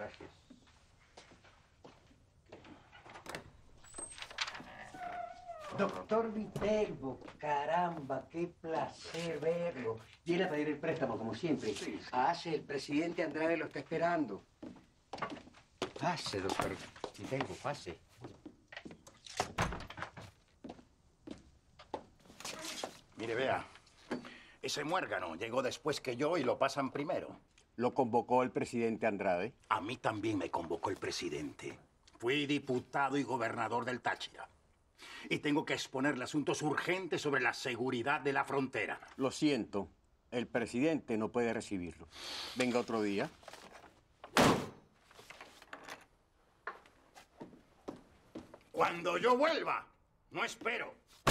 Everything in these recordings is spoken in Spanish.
Gracias. Doctor Viterbo, caramba, qué placer verlo. Viene a pedir el préstamo, como siempre. Sí. El presidente Andrade lo está esperando. Pase, doctor Viterbo, pase. Mire, vea, ese muérgano llegó después que yo y lo pasan primero. ¿Lo convocó el presidente Andrade? A mí también me convocó el presidente. Fui diputado y gobernador del Táchira. Y tengo que exponerle asuntos urgentes sobre la seguridad de la frontera. Lo siento, el presidente no puede recibirlo. Venga otro día. Cuando yo vuelva, no espero.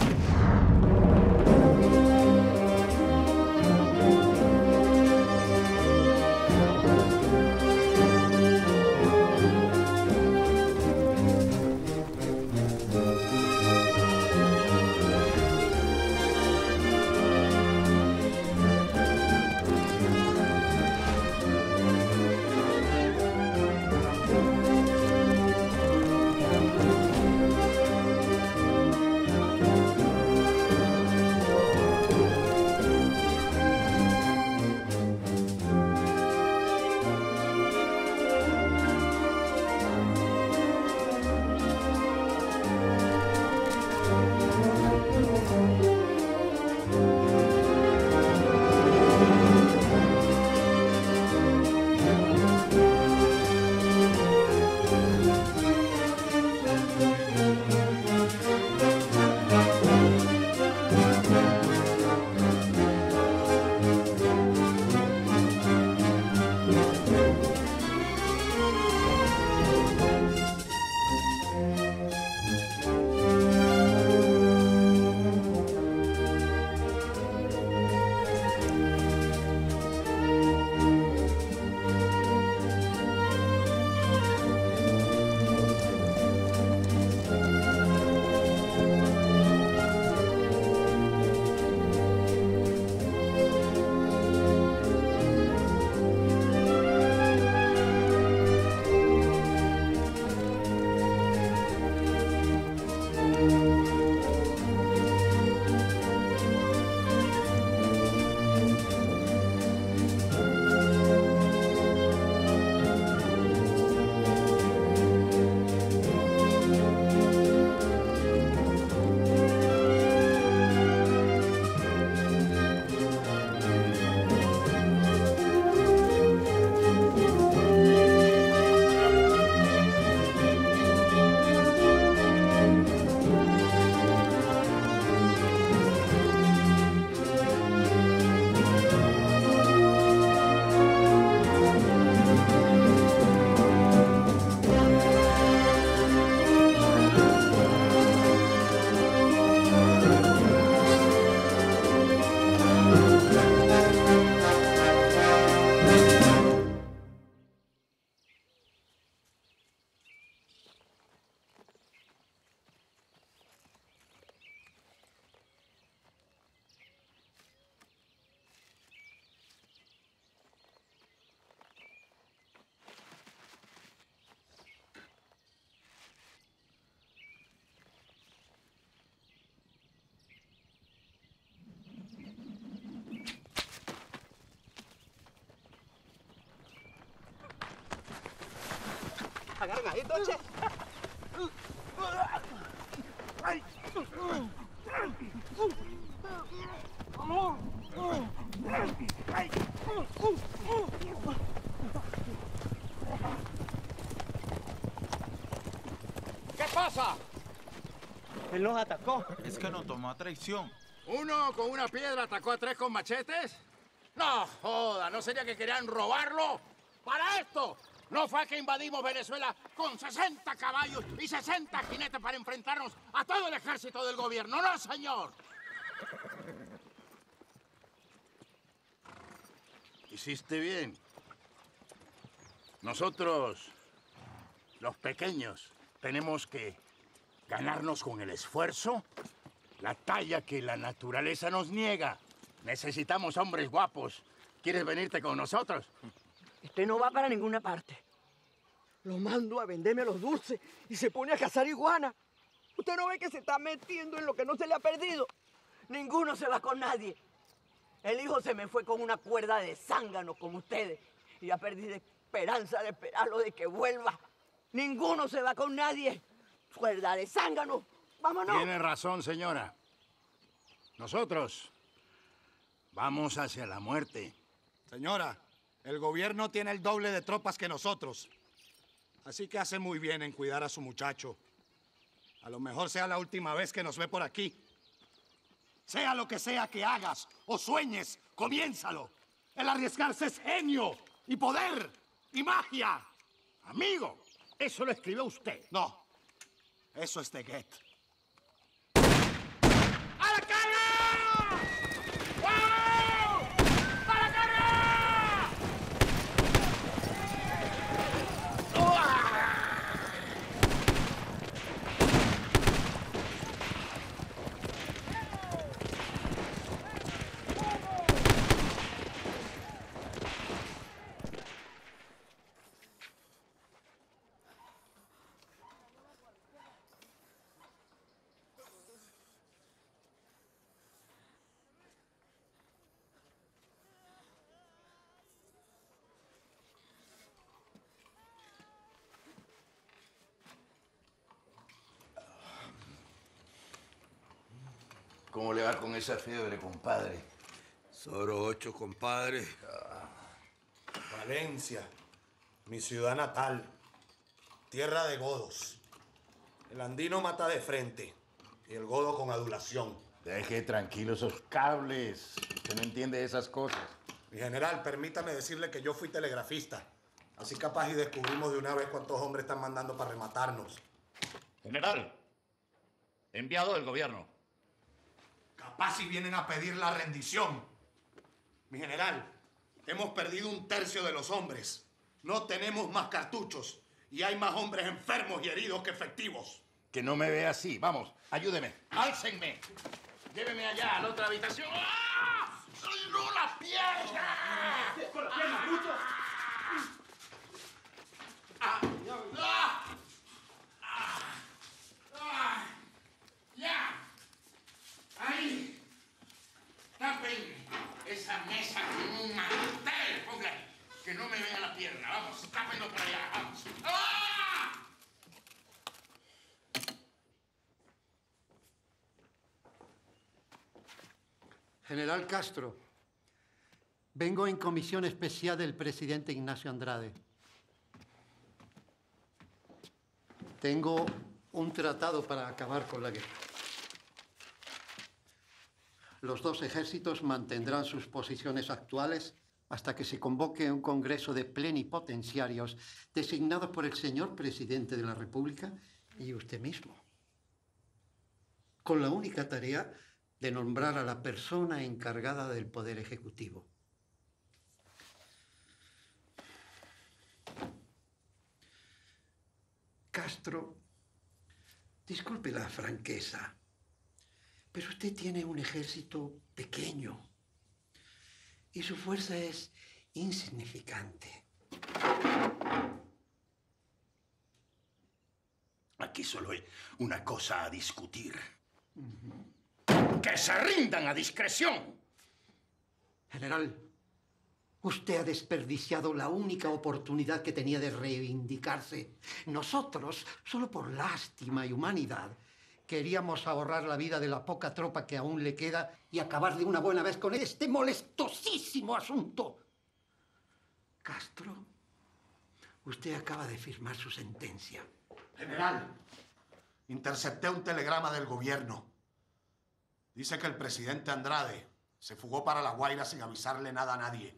Agarradito, che. ¿Qué pasa? Él nos atacó. Es que nos tomó a traición. ¿Uno con una piedra atacó a 3 con machetes? No joda, ¿no sería que querían robarlo? ¡Para esto! No fue que invadimos Venezuela con 60 caballos y 60 jinetes para enfrentarnos a todo el ejército del gobierno. ¡No, señor! Hiciste bien. Nosotros, los pequeños, tenemos que ganarnos con el esfuerzo la talla que la naturaleza nos niega. Necesitamos hombres guapos. ¿Quieres venirte con nosotros? Usted no va para ninguna parte. Lo mando a venderme los dulces y se pone a cazar iguanas. ¿Usted no ve que se está metiendo en lo que no se le ha perdido? Ninguno se va con nadie. El hijo se me fue con una cuerda de zángano como ustedes. Y ya perdí la esperanza de esperarlo de que vuelva. Ninguno se va con nadie. Cuerda de zángano. ¡Vámonos! Tiene razón, señora. Nosotros vamos hacia la muerte. Señora, el gobierno tiene el doble de tropas que nosotros. Así que hace muy bien en cuidar a su muchacho. A lo mejor sea la última vez que nos ve por aquí. Sea lo que sea que hagas o sueñes, comiénzalo. El arriesgarse es genio y poder y magia. Amigo, eso lo escribió usted. No, eso es de Goethe. ¡A la carga! ¡Wow! ¡A la carga! ¿Cómo le va con esa fiebre, compadre? Soro 8, compadre. Valencia, mi ciudad natal. Tierra de godos. El andino mata de frente y el godo con adulación. Deje tranquilos esos cables. Usted no entiende esas cosas. Mi general, permítame decirle que yo fui telegrafista. Así capaz y descubrimos de una vez cuántos hombres están mandando para rematarnos. General, enviado del gobierno. Capaz si vienen a pedir la rendición. Mi general, hemos perdido 1/3 de los hombres. No tenemos más cartuchos y hay más hombres enfermos y heridos que efectivos. Que no me vea así. Vamos, ayúdeme. ¡Álcenme! Lléveme allá a la otra habitación. ¡Ah! ¡Ay, no, la pierna! ¡Con la pierna, bruto! ¡Ya! ¡Ahí! ¡Tapen esa mesa con un mantel! Ponga ahí. Que no me vea la pierna. Vamos, tápenlo para allá. Vamos. ¡Ah! General Castro, vengo en comisión especial del presidente Ignacio Andrade. Tengo un tratado para acabar con la guerra. Los dos ejércitos mantendrán sus posiciones actuales hasta que se convoque un congreso de plenipotenciarios designados por el señor presidente de la República y usted mismo, con la única tarea de nombrar a la persona encargada del poder ejecutivo. Castro, disculpe la franqueza, pero usted tiene un ejército pequeño y su fuerza es insignificante. Aquí solo hay una cosa a discutir. ¡Que se rindan a discreción! General, usted ha desperdiciado la única oportunidad que tenía de reivindicarse. Nosotros, solo por lástima y humanidad, queríamos ahorrar la vida de la poca tropa que aún le queda y acabar de una buena vez con este molestosísimo asunto. Castro, usted acaba de firmar su sentencia. General, intercepté un telegrama del gobierno. Dice que el presidente Andrade se fugó para La Guaira sin avisarle nada a nadie.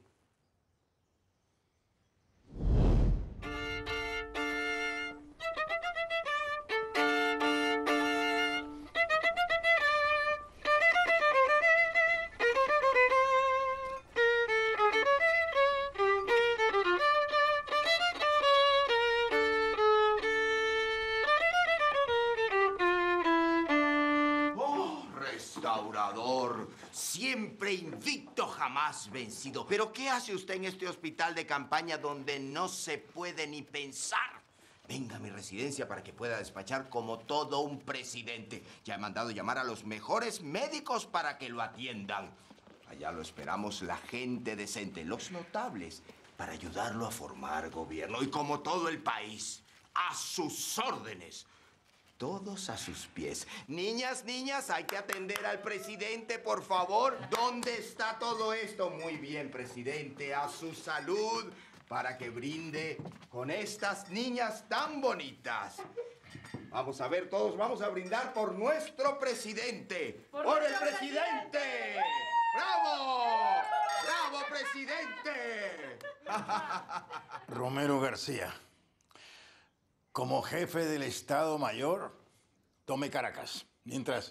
Restaurador, siempre invicto, jamás vencido. ¿Pero qué hace usted en este hospital de campaña donde no se puede ni pensar? venga a mi residencia para que pueda despachar como todo un presidente. Ya he mandado llamar a los mejores médicos para que lo atiendan. Allá lo esperamos la gente decente, los notables, para ayudarlo a formar gobierno. Y como todo el país, a sus órdenes. Todos a sus pies. Niñas, niñas, hay que atender al presidente, por favor. ¿Dónde está todo esto? Muy bien, presidente, a su salud, para que brinde con estas niñas tan bonitas. Vamos a ver todos, vamos a brindar por nuestro presidente. ¡Por el presidente! ¡Bravo! ¡Bravo, presidente! Romero García, como jefe del Estado Mayor, tome Caracas. Mientras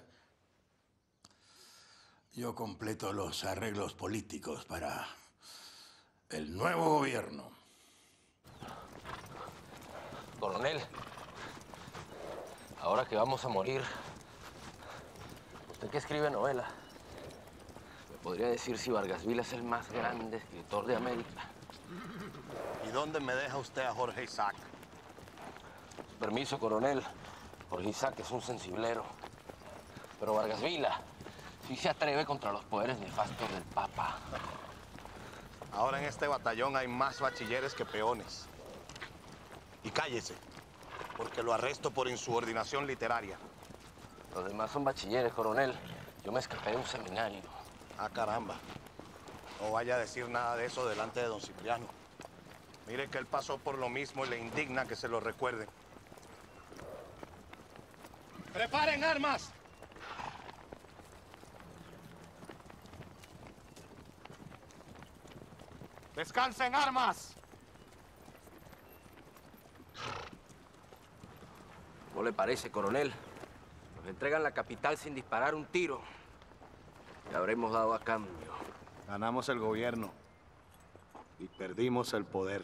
yo completo los arreglos políticos para el nuevo gobierno. Coronel, ahora que vamos a morir, usted que escribe novela, ¿me podría decir si Vargas Vila es el más grande escritor de América? ¿Y dónde me deja usted a Jorge Isaac? Permiso, coronel. Jorge Isaac es un sensiblero. Pero Vargas Vila sí se atreve contra los poderes nefastos del Papa. Ahora en este batallón hay más bachilleres que peones. Y cállese, porque lo arresto por insubordinación literaria. Los demás son bachilleres, coronel. Yo me escapé de un seminario. Ah, caramba. No vaya a decir nada de eso delante de don Cipriano. Mire que él pasó por lo mismo y le indigna que se lo recuerden. ¡Preparen armas! ¡Descansen armas! ¿Cómo le parece, coronel? Nos entregan la capital sin disparar un tiro. ¿Qué habremos dado a cambio? Ganamos el gobierno y perdimos el poder.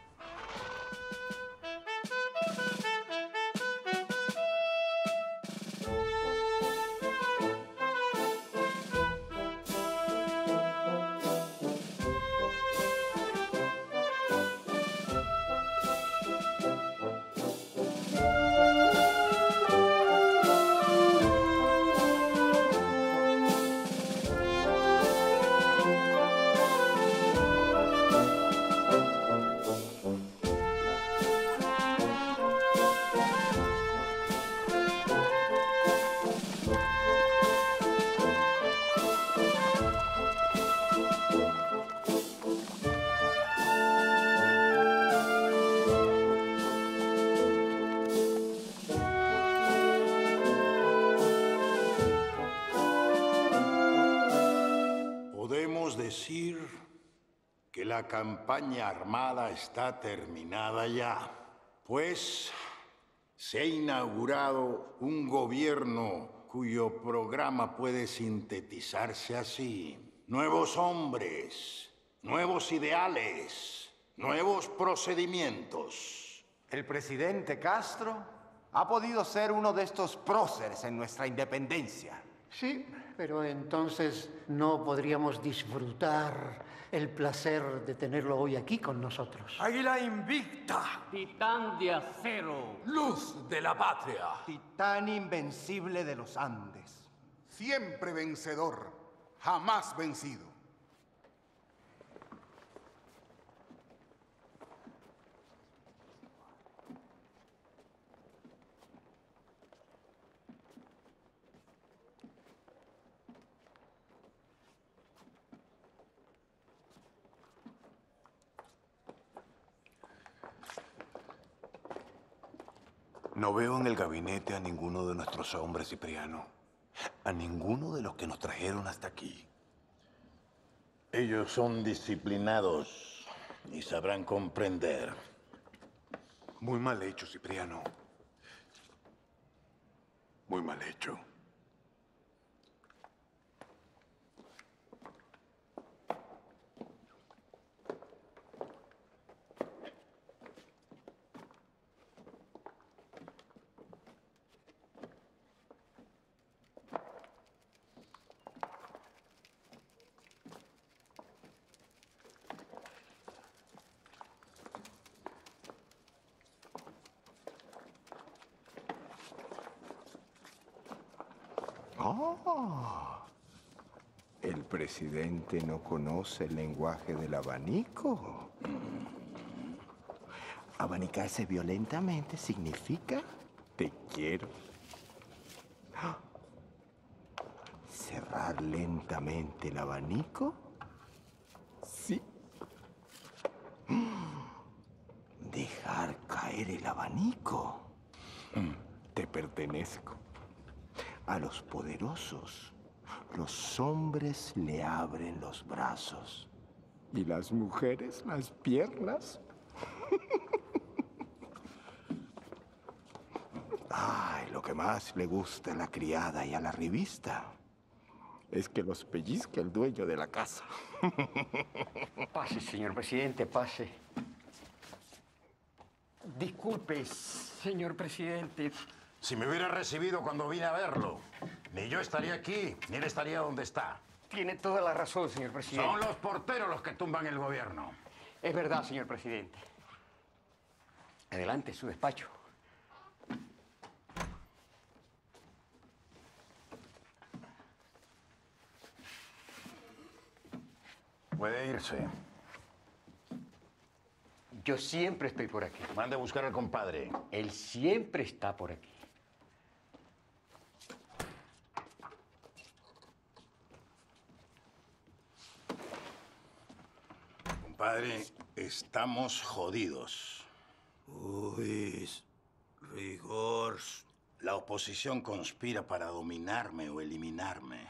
Decir que la campaña armada está terminada ya, pues se ha inaugurado un gobierno cuyo programa puede sintetizarse así: nuevos hombres, nuevos ideales, nuevos procedimientos. El presidente Castro ha podido ser uno de estos próceres en nuestra independencia. Sí, pero entonces no podríamos disfrutar el placer de tenerlo hoy aquí con nosotros. Águila invicta. Titán de acero. Luz de la patria. Titán invencible de los Andes. Siempre vencedor, jamás vencido. No veo en el gabinete a ninguno de nuestros hombres, Cipriano. A ninguno de los que nos trajeron hasta aquí. Ellos son disciplinados y sabrán comprender. Muy mal hecho, Cipriano. Muy mal hecho. Oh, ¿el presidente no conoce el lenguaje del abanico? Abanicarse violentamente significa te quiero. Cerrar lentamente el abanico, sí. Dejar caer el abanico, te pertenezco. A los poderosos, los hombres le abren los brazos y las mujeres las piernas. Ay, lo que más le gusta a la criada y a la revista es que los pellizque el dueño de la casa. Pase, señor presidente, pase. Disculpe, señor presidente. Si me hubiera recibido cuando vine a verlo, ni yo estaría aquí, ni él estaría donde está. Tiene toda la razón, señor presidente. Son los porteros los que tumban el gobierno. Es verdad, señor presidente. Adelante, su despacho. Puede irse. Yo siempre estoy por aquí. Mande a buscar al compadre. Él siempre está por aquí. Compadre, estamos jodidos. Uy, rigor. La oposición conspira para dominarme o eliminarme.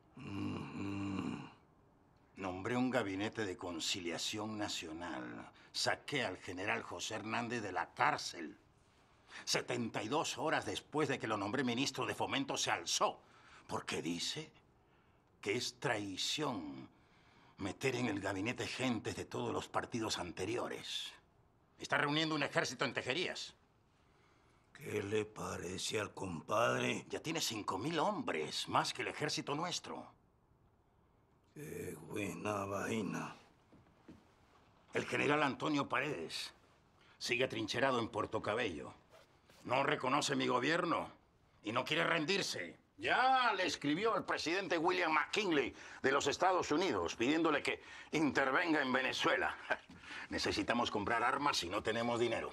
Nombré un gabinete de conciliación nacional. Saqué al general José Hernández de la cárcel. 72 horas después de que lo nombré ministro de Fomento se alzó. Porque dice que es traición meter en el gabinete gentes de todos los partidos anteriores. Está reuniendo un ejército en Tejerías. ¿Qué le parece al compadre? Ya tiene 5.000 hombres, más que el ejército nuestro. Qué buena vaina. El general Antonio Paredes sigue trincherado en Puerto Cabello. No reconoce mi gobierno y no quiere rendirse. Ya le escribió al presidente William McKinley de los Estados Unidos pidiéndole que intervenga en Venezuela. Necesitamos comprar armas y no tenemos dinero.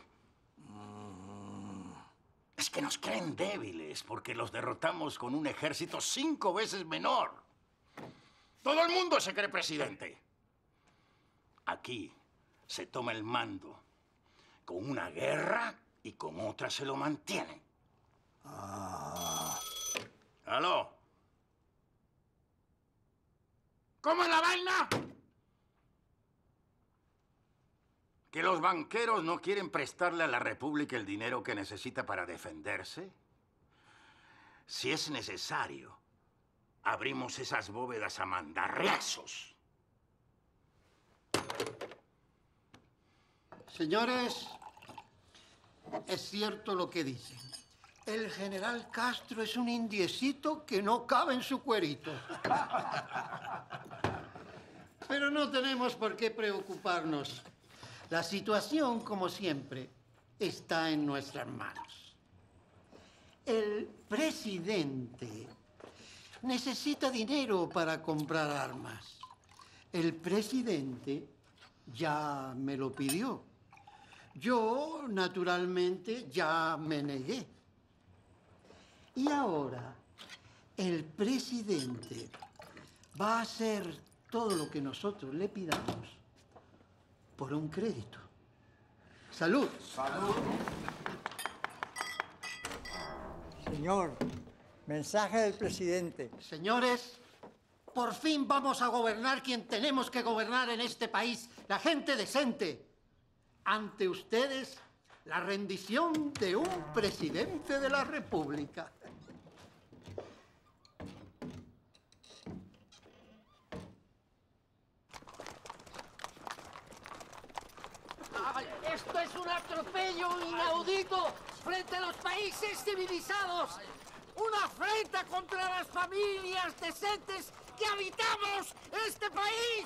Es que nos creen débiles porque los derrotamos con un ejército 5 veces menor. Todo el mundo se cree presidente. Aquí se toma el mando con una guerra y con otra se lo mantiene. ¿Aló? ¿Cómo es la vaina? ¿Que los banqueros no quieren prestarle a la República el dinero que necesita para defenderse? Si es necesario, abrimos esas bóvedas a mandarriazos. Señores, es cierto lo que dicen. El general Castro es un indiecito que no cabe en su cuerito. Pero no tenemos por qué preocuparnos. La situación, como siempre, está en nuestras manos. El presidente necesita dinero para comprar armas. El presidente ya me lo pidió. Yo, naturalmente, ya me negué. Y ahora, el presidente va a hacer todo lo que nosotros le pidamos por un crédito. ¡Salud! ¡Salud! Señor, mensaje del presidente. Señores, por fin vamos a gobernar quien tenemos que gobernar en este país, la gente decente. Ante ustedes, la rendición de un presidente de la República. Esto es un atropello inaudito frente a los países civilizados. Una afrenta contra las familias decentes que habitamos este país.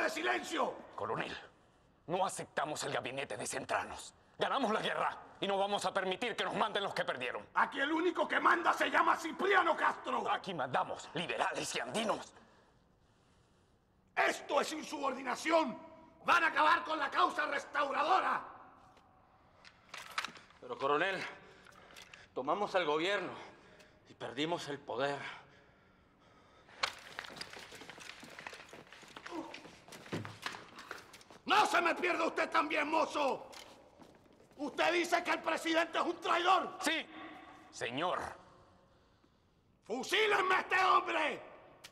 de silencio! Coronel, no aceptamos el gabinete de centranos. Ganamos la guerra y no vamos a permitir que nos manden los que perdieron. Aquí el único que manda se llama Cipriano Castro. Aquí mandamos liberales y andinos. ¡Esto es insubordinación! ¡Van a acabar con la causa restauradora! Pero, coronel, tomamos el gobierno y perdimos el poder. ¡No se me pierda usted también, mozo! ¿Usted dice que el presidente es un traidor? Sí, señor. ¡Fusílenme a este hombre!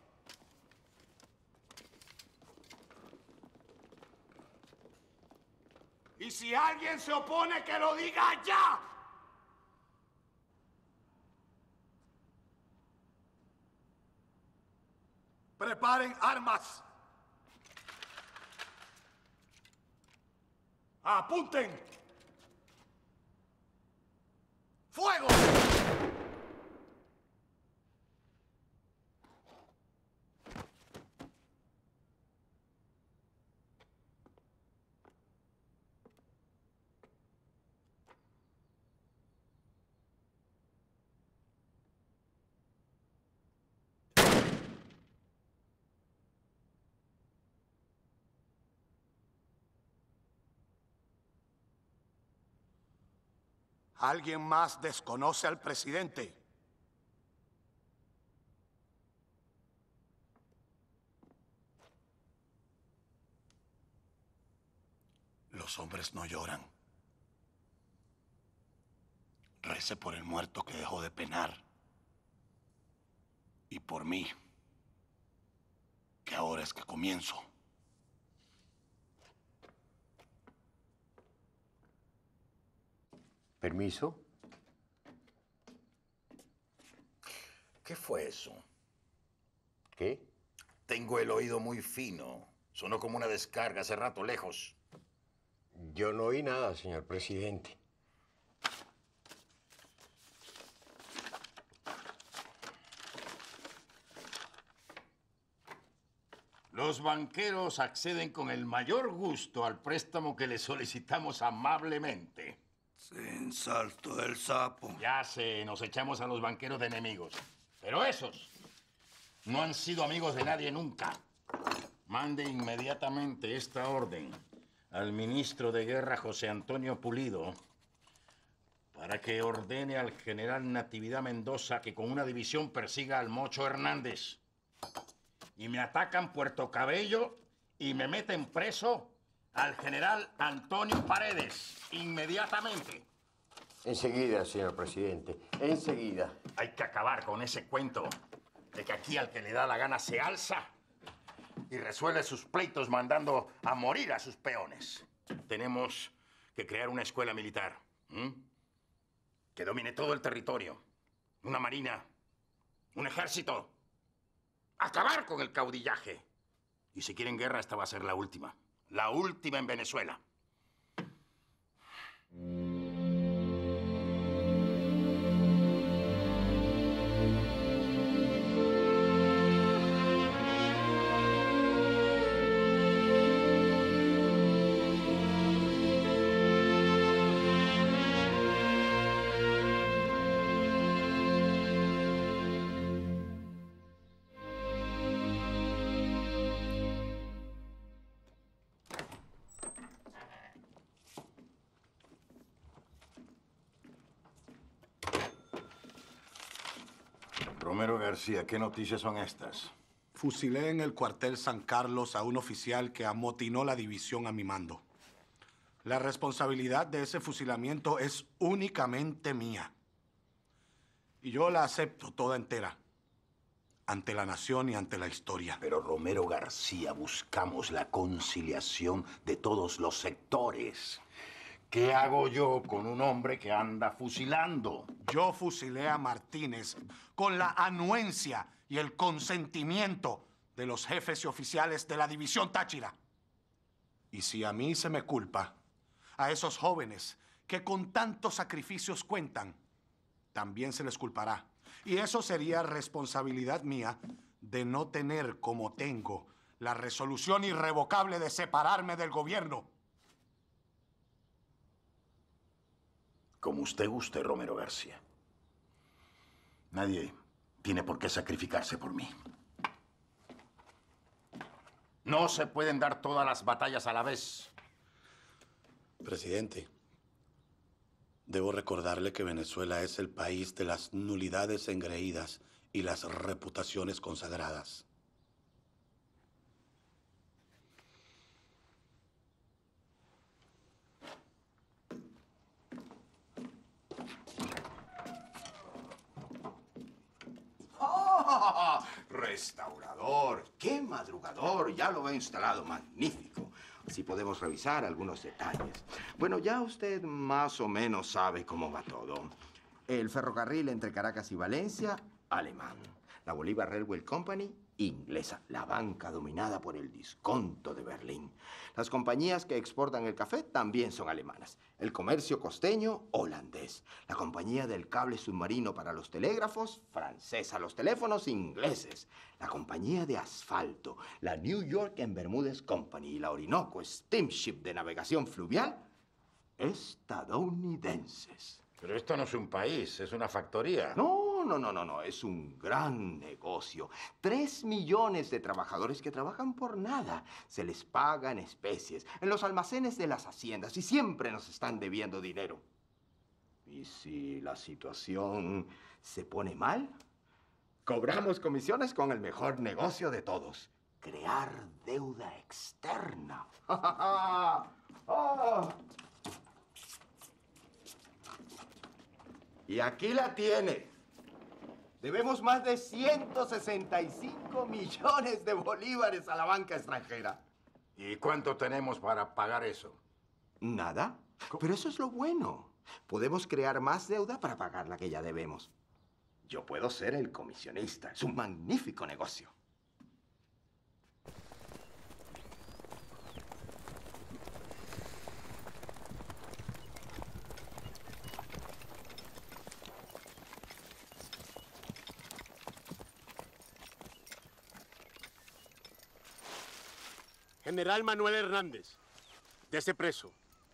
Y si alguien se opone, que lo diga ya. Preparen armas. Apunten. ¡Fuego! ¿Alguien más desconoce al presidente? Los hombres no lloran. Rece por el muerto que dejó de penar. Y por mí, que ahora es que comienzo. ¿Permiso? ¿Qué fue eso? ¿Qué? Tengo el oído muy fino. Sonó como una descarga hace rato lejos. Yo no oí nada, señor presidente. Los banqueros acceden con el mayor gusto al préstamo que les solicitamos amablemente. Sin salto del sapo. Ya sé, nos echamos a los banqueros de enemigos. Pero esos no han sido amigos de nadie nunca. Mande inmediatamente esta orden al ministro de Guerra, José Antonio Pulido, para que ordene al general Natividad Mendoza que con una división persiga al Mocho Hernández. Y me atacan Puerto Cabello y me meten preso al general Antonio Paredes, inmediatamente. Enseguida, señor presidente, enseguida. Hay que acabar con ese cuento de que aquí al que le da la gana se alza y resuelve sus pleitos mandando a morir a sus peones. Tenemos que crear una escuela militar que domine todo el territorio, una marina, un ejército. Acabar con el caudillaje. Y si quieren guerra, esta va a ser la última. La última en Venezuela. Romero García, ¿qué noticias son estas? Fusilé en el cuartel San Carlos a un oficial que amotinó la división a mi mando. La responsabilidad de ese fusilamiento es únicamente mía. Y yo la acepto toda entera. Ante la nación y ante la historia. Pero Romero García, buscamos la conciliación de todos los sectores. ¿Qué hago yo con un hombre que anda fusilando? Yo fusilé a Martínez con la anuencia y el consentimiento de los jefes y oficiales de la División Táchira. Y si a mí se me culpa, a esos jóvenes que con tantos sacrificios cuentan, también se les culpará. Y eso sería responsabilidad mía de no tener como tengo la resolución irrevocable de separarme del gobierno. Como usted guste, Romero García. Nadie tiene por qué sacrificarse por mí. No se pueden dar todas las batallas a la vez. Presidente, debo recordarle que Venezuela es el país de las nulidades engreídas y las reputaciones consagradas. ¡Oh! Restaurador, qué madrugador, ya lo veo instalado, magnífico. Así podemos revisar algunos detalles. Bueno, ya usted más o menos sabe cómo va todo. El ferrocarril entre Caracas y Valencia, alemán. La Bolívar Railway Company, inglesa. La banca dominada por el disconto de Berlín. Las compañías que exportan el café también son alemanas. El comercio costeño, holandés. La compañía del cable submarino para los telégrafos, francesa. Los teléfonos, ingleses. La compañía de asfalto, la New York and Bermúdez Company y la Orinoco Steamship de navegación fluvial, estadounidenses. Pero esto no es un país, es una factoría. No, es un gran negocio. 3 millones de trabajadores que trabajan por nada. Se les paga en especies, en los almacenes de las haciendas y siempre nos están debiendo dinero. Y si la situación se pone mal, cobramos comisiones con el mejor negocio de todos. Crear deuda externa. ¡Oh! Y aquí la tiene. Debemos más de 165 millones de bolívares a la banca extranjera. ¿Y cuánto tenemos para pagar eso? Nada. Pero eso es lo bueno. Podemos crear más deuda para pagar la que ya debemos. Yo puedo ser el comisionista. Es un magnífico negocio. General Manuel Hernández, dese preso.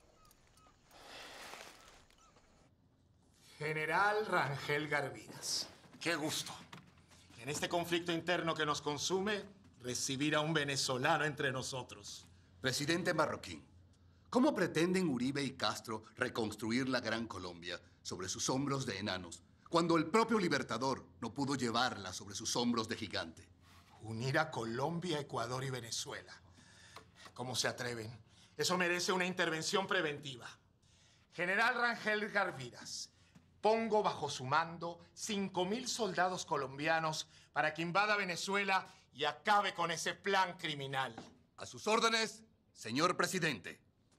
General Rangel Garviras, qué gusto. En este conflicto interno que nos consume, recibir a un venezolano entre nosotros. Presidente Marroquín, ¿cómo pretenden Uribe y Castro reconstruir la Gran Colombia sobre sus hombros de enanos, cuando el propio Libertador no pudo llevarla sobre sus hombros de gigante? Unir a Colombia, Ecuador y Venezuela. ¿Cómo se atreven? Eso merece una intervención preventiva. General Rangel Garviras, pongo bajo su mando 5.000 soldados colombianos para que invada Venezuela y acabe con ese plan criminal. A sus órdenes, señor presidente.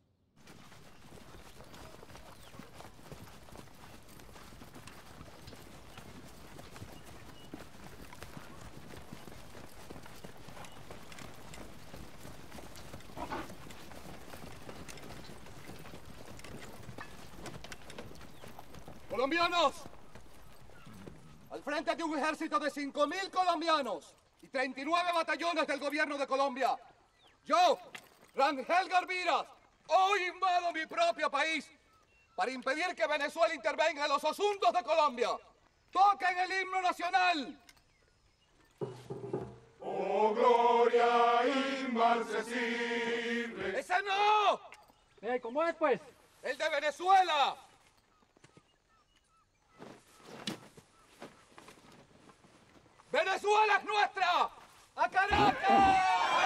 ¡Colombianos! Al frente de un ejército de 5.000 colombianos y 39 batallones del gobierno de Colombia, yo, Rangel Garviras, hoy invado mi propio país para impedir que Venezuela intervenga en los asuntos de Colombia. ¡Toquen el himno nacional! ¡Oh, gloria inmarcesible! ¡Ese no! ¿Cómo es, pues? ¡El de Venezuela! ¡Venezuela es nuestra! ¡A Caracas!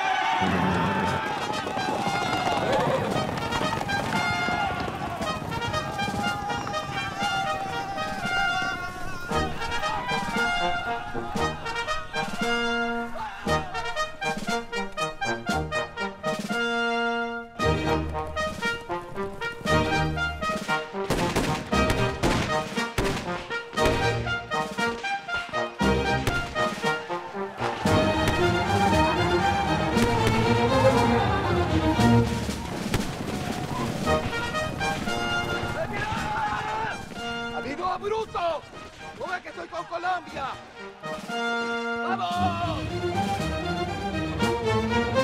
¡Amigo bruto! ¿No ves que estoy con Colombia? ¡Vamos!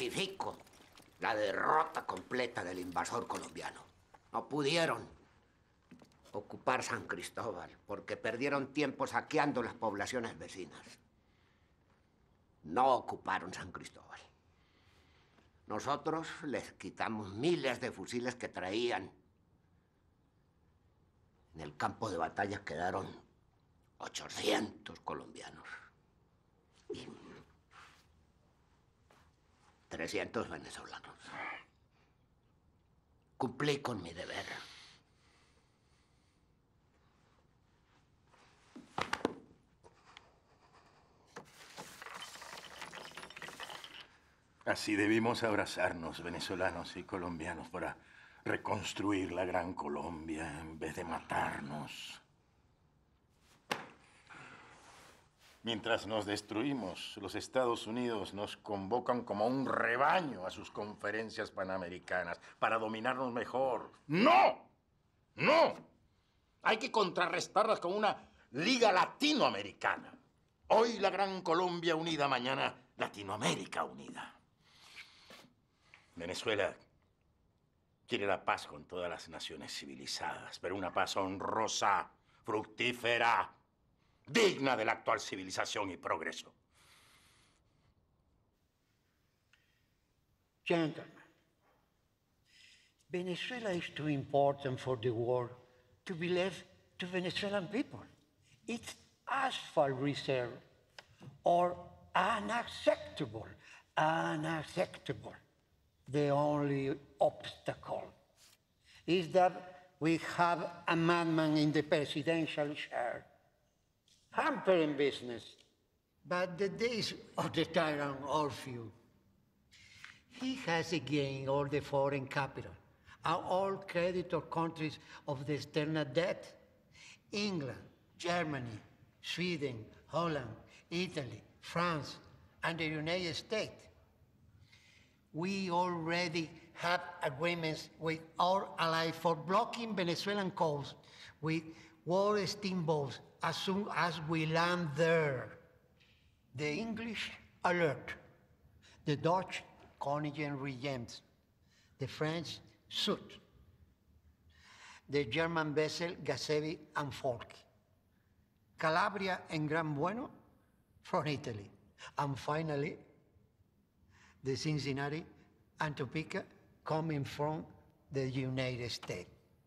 ratifico la derrota completa del invasor colombiano. No pudieron ocupar San Cristóbal porque perdieron tiempo saqueando las poblaciones vecinas. No ocuparon San Cristóbal. Nosotros les quitamos miles de fusiles que traían. En el campo de batalla quedaron 800 colombianos y 300 venezolanos. Cumplí con mi deber. Así debimos abrazarnos, venezolanos y colombianos, para reconstruir la Gran Colombia en vez de matarnos. Mientras nos destruimos, los Estados Unidos nos convocan como un rebaño a sus conferencias panamericanas para dominarnos mejor. ¡No! ¡No! Hay que contrarrestarlas con una Liga Latinoamericana. Hoy la Gran Colombia unida, mañana Latinoamérica unida. Venezuela quiere la paz con todas las naciones civilizadas, pero una paz honrosa, fructífera, digna de la actual civilización y progreso. Gentlemen, Venezuela is too important for the world to be left to Venezuelan people. It's asphalt reserve or unacceptable. The only obstacle is that we have a madman in the presidential chair, hampering business. But the days of the tyrant are few. He has again all the foreign capital and all creditor countries of the external debt. England, Germany, Sweden, Holland, Italy, France, and the United States. We already have agreements with our allies for blocking Venezuelan coast with war steamboats as soon as we land there. The English alert, the Dutch Konigen Regent, the French Sud, the German vessel Gazebi and Falk, Calabria and Gran Bueno from Italy, and finally, the Cincinnati and Topeka coming from the United States.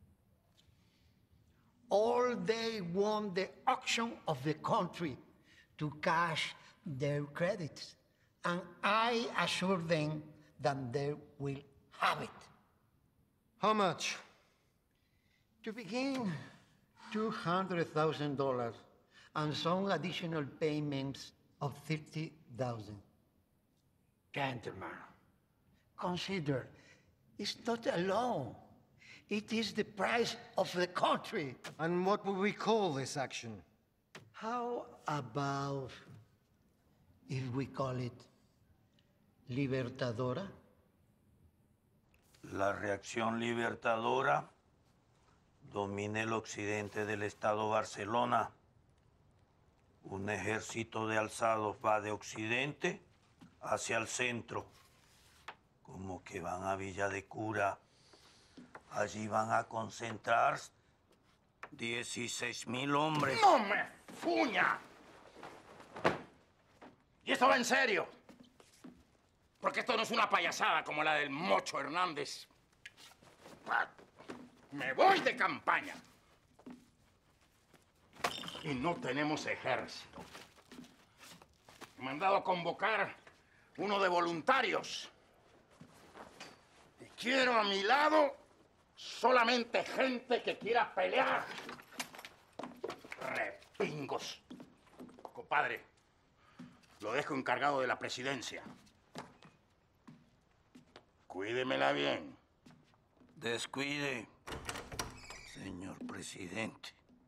All they want the auction of the country to cash their credits, and I assure them that they will have it. How much? To begin, $200,000 and some additional payments of $30,000. Gentlemen, consider, it's not a loan. It is the price of the country. And what would we call this action? How about if we call it Libertadora? La reacción libertadora domina el occidente del estado Barcelona. Un ejército de alzados va de occidente hacia el centro, como que van a Villa de Cura. Allí van a concentrar 16,000 hombres. ¡No me fuña! Y esto va en serio. Porque esto no es una payasada como la del Mocho Hernández. Me voy de campaña. Y no tenemos ejército. Me han dado a convocar uno de voluntarios. Y quiero a mi lado solamente gente que quiera pelear. Repingos. Compadre, lo dejo encargado de la presidencia. Cuídemela bien. Descuide, señor presidente.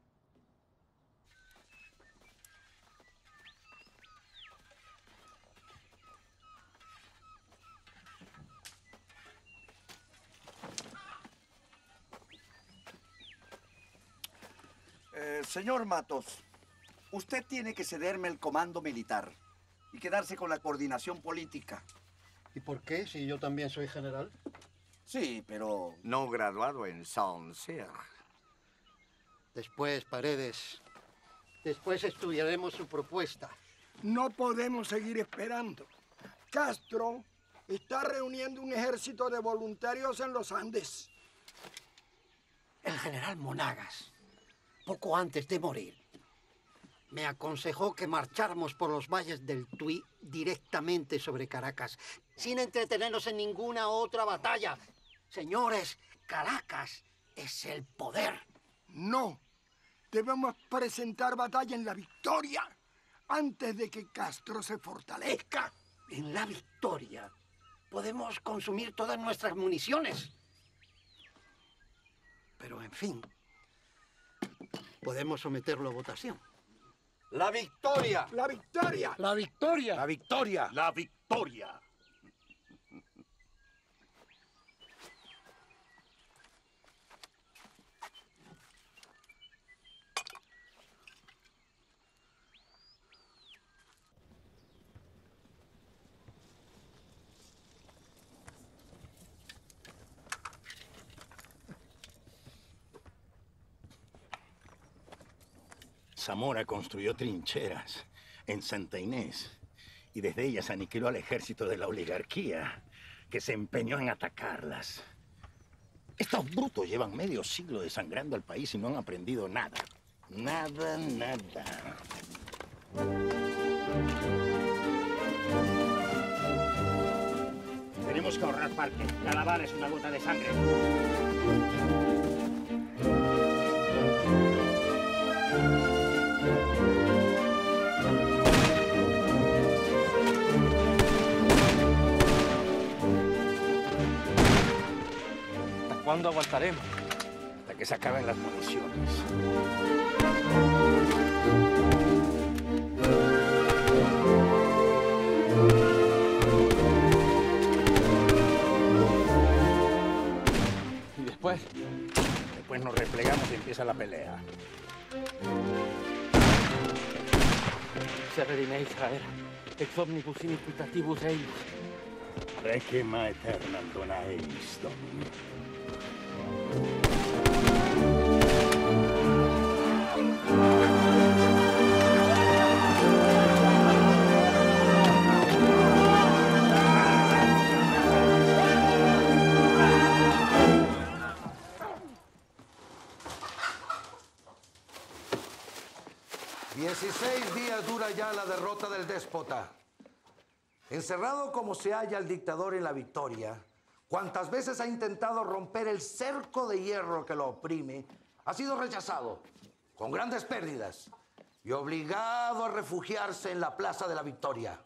Señor Matos, usted tiene que cederme el comando militar y quedarse con la coordinación política. ¿Y por qué, si yo también soy general? Sí, pero no graduado en Saint-Cyr. Después, Paredes. Después estudiaremos su propuesta. No podemos seguir esperando. Castro está reuniendo un ejército de voluntarios en los Andes. El general Monagas, poco antes de morir, me aconsejó que marcháramos por los valles del Tuy directamente sobre Caracas, sin entretenernos en ninguna otra batalla. Señores, Caracas es el poder. No, debemos presentar batalla en La Victoria antes de que Castro se fortalezca. En La Victoria podemos consumir todas nuestras municiones. Pero, en fin, podemos someterlo a votación. ¡La victoria! ¡La victoria! ¡La victoria! ¡La victoria! ¡La victoria! Zamora construyó trincheras en Santa Inés y desde ellas aniquiló al ejército de la oligarquía que se empeñó en atacarlas. Estos brutos llevan medio siglo desangrando al país y no han aprendido nada. Nada, nada. Tenemos que ahorrar parte. Cada bala es una gota de sangre. ¿Hasta cuándo aguantaremos? Hasta que se acaben las municiones. ¿Y después? Después nos replegamos y empieza la pelea. Severine Israel, ex omnibus iniquitatius eius. Requiem aeternam dona eis, Domini. Días dura ya la derrota del déspota. Encerrado como se halla el dictador en La Victoria, cuantas veces ha intentado romper el cerco de hierro que lo oprime, ha sido rechazado, con grandes pérdidas, y obligado a refugiarse en la Plaza de la Victoria.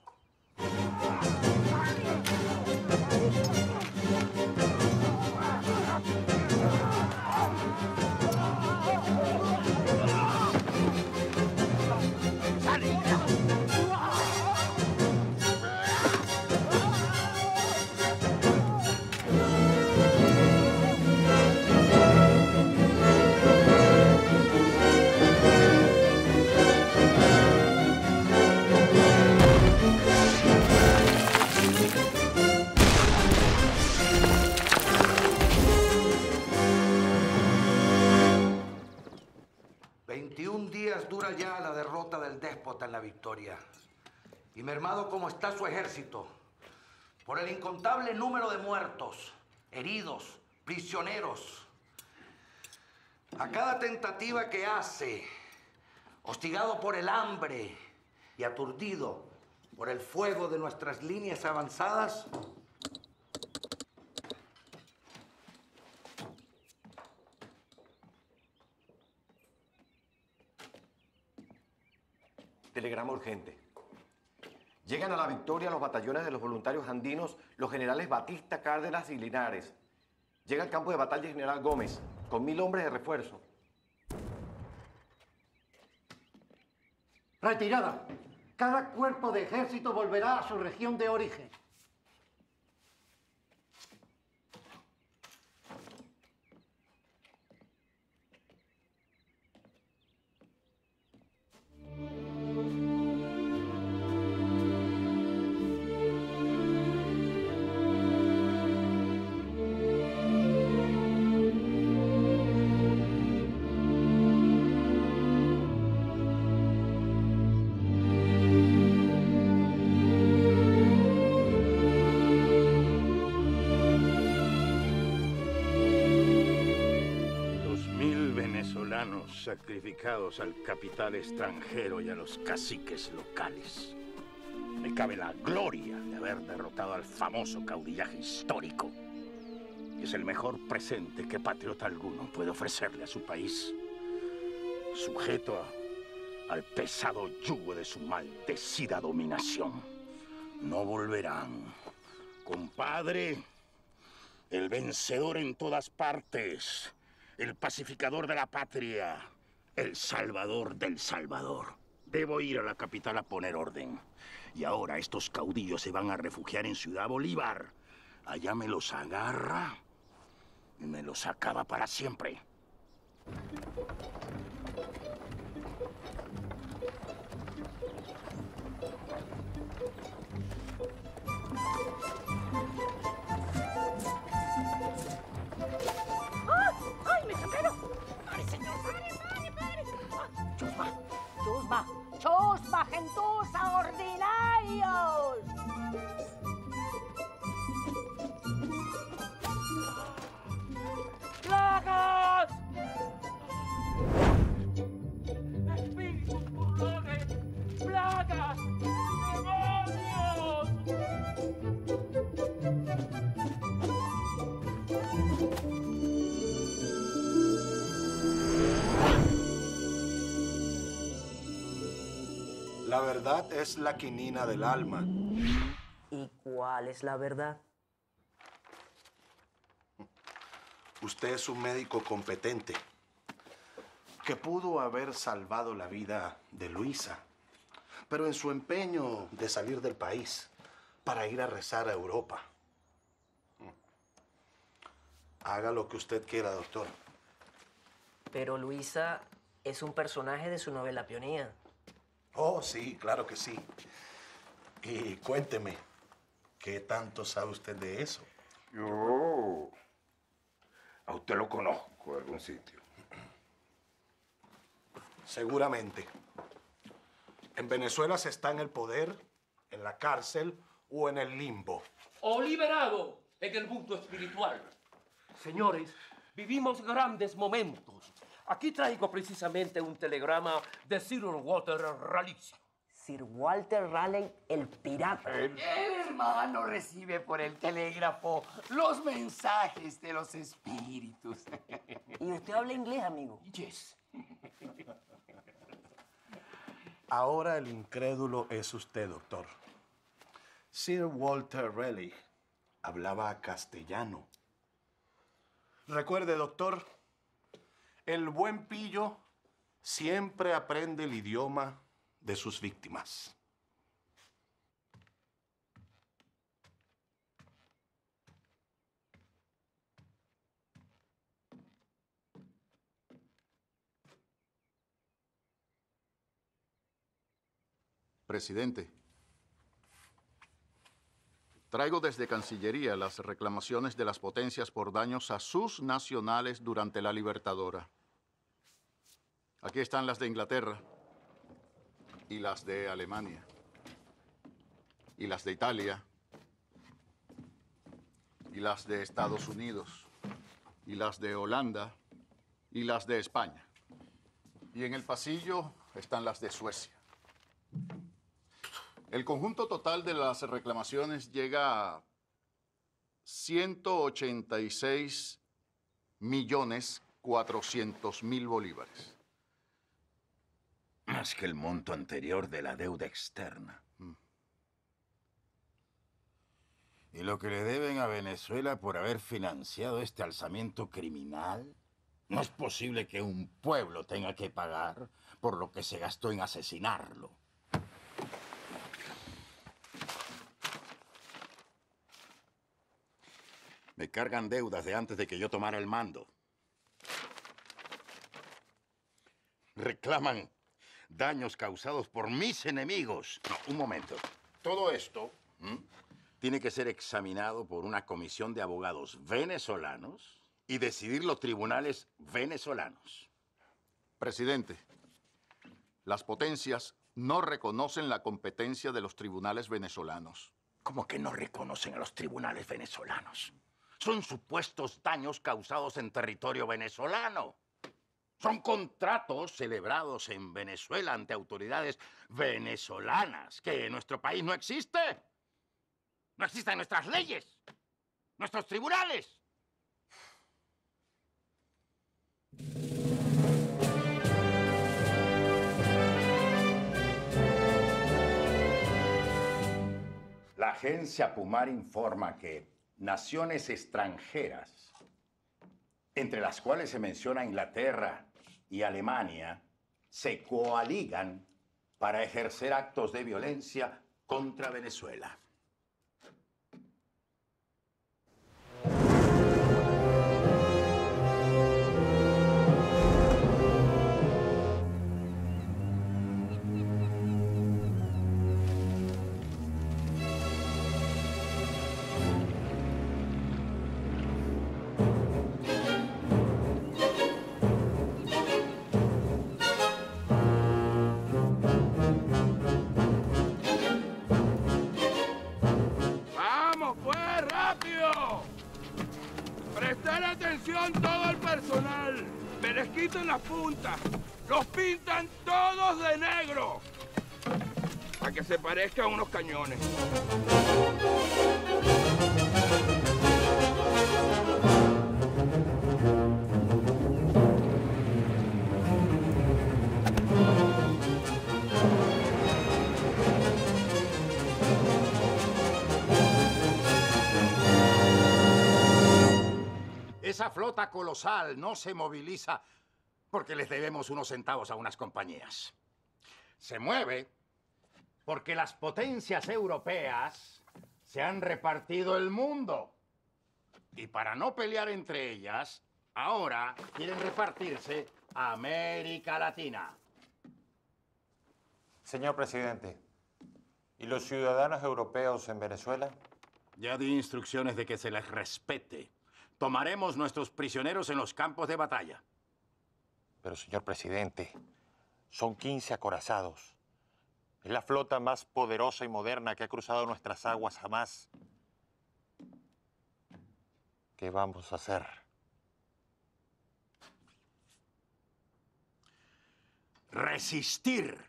Dura ya la derrota del déspota en La Victoria. Y mermado como está su ejército, por el incontable número de muertos, heridos, prisioneros, a cada tentativa que hace, hostigado por el hambre y aturdido por el fuego de nuestras líneas avanzadas, Telegrama urgente. Llegan a La Victoria los batallones de los voluntarios andinos, los generales Batista, Cárdenas y Linares. Llega al campo de batalla el general Gómez, con 1000 hombres de refuerzo. Retirada. Cada cuerpo de ejército volverá a su región de origen. sacrificados al capital extranjero y a los caciques locales. Me cabe la gloria de haber derrotado al famoso caudillaje histórico. Es el mejor presente que patriota alguno puede ofrecerle a su país, sujeto al pesado yugo de su maldecida dominación. No volverán. Compadre, el vencedor en todas partes, el pacificador de la patria, el salvador del Salvador. Debo ir a la capital a poner orden. Y ahora estos caudillos se van a refugiar en Ciudad Bolívar. Allá me los agarra y me los acaba para siempre. ¡Ay, me cambiaron! ¡Pare, señor! ¡Pare! ¡Chusma! ¡Chusma! ¡Chusma, gentuza, ordinarios! ¡Plagas! ¡Espíritus burlones! ¡Plagas! ¡Demonios! La verdad es la quinina del alma. ¿Y cuál es la verdad? Usted es un médico competente que pudo haber salvado la vida de Luisa, pero en su empeño de salir del país para ir a rezar a Europa. Haga lo que usted quiera, doctor. Pero Luisa es un personaje de su novela Pionía. Oh, sí, claro que sí. Y cuénteme, ¿qué tanto sabe usted de eso? Yo a usted lo conozco de algún sitio. Seguramente. En Venezuela se está en el poder, en la cárcel o en el limbo. O liberado en el mundo espiritual. Señores, vivimos grandes momentos. Aquí traigo precisamente un telegrama de Sir Walter Raleigh. Sir Walter Raleigh, el pirata. El hermano recibe por el telégrafo los mensajes de los espíritus. ¿Y usted habla inglés, amigo? Yes. Ahora el incrédulo es usted, doctor. Sir Walter Raleigh hablaba castellano. Recuerde, doctor, el buen pillo siempre aprende el idioma de sus víctimas. Presidente, traigo desde Cancillería las reclamaciones de las potencias por daños a sus nacionales durante la Libertadora. Aquí están las de Inglaterra, y las de Alemania, y las de Italia, y las de Estados Unidos, y las de Holanda, y las de España. Y en el pasillo están las de Suecia. El conjunto total de las reclamaciones llega a 186.400.000 bolívares. Más que el monto anterior de la deuda externa. ¿Y lo que le deben a Venezuela por haber financiado este alzamiento criminal? No es posible que un pueblo tenga que pagar por lo que se gastó en asesinarlo. Me cargan deudas de antes de que yo tomara el mando. Reclaman daños causados por mis enemigos. No, un momento. Todo esto tiene que ser examinado por una comisión de abogados venezolanos y decidir los tribunales venezolanos. Presidente, las potencias no reconocen la competencia de los tribunales venezolanos. ¿Cómo que no reconocen a los tribunales venezolanos? Son supuestos daños causados en territorio venezolano. Son contratos celebrados en Venezuela ante autoridades venezolanas, que en nuestro país no existe. No existen nuestras leyes, nuestros tribunales. La agencia Pumar informa que naciones extranjeras, entre las cuales se menciona Inglaterra y Alemania, se coaligan para ejercer actos de violencia contra Venezuela. ¡Vamos, pues, rápido! ¡Prestar atención todo el personal! ¡Me les quitan las puntas! ¡Los pintan todos de negro! Para que se parezcan a unos cañones. Esa flota colosal no se moviliza porque les debemos unos centavos a unas compañías. Se mueve porque las potencias europeas se han repartido el mundo. Y para no pelear entre ellas, ahora quieren repartirse a América Latina. Señor presidente, ¿y los ciudadanos europeos en Venezuela? Ya di instrucciones de que se les respete. Tomaremos nuestros prisioneros en los campos de batalla. Pero, señor presidente, son 15 acorazados. Es la flota más poderosa y moderna que ha cruzado nuestras aguas jamás. ¿Qué vamos a hacer? Resistir.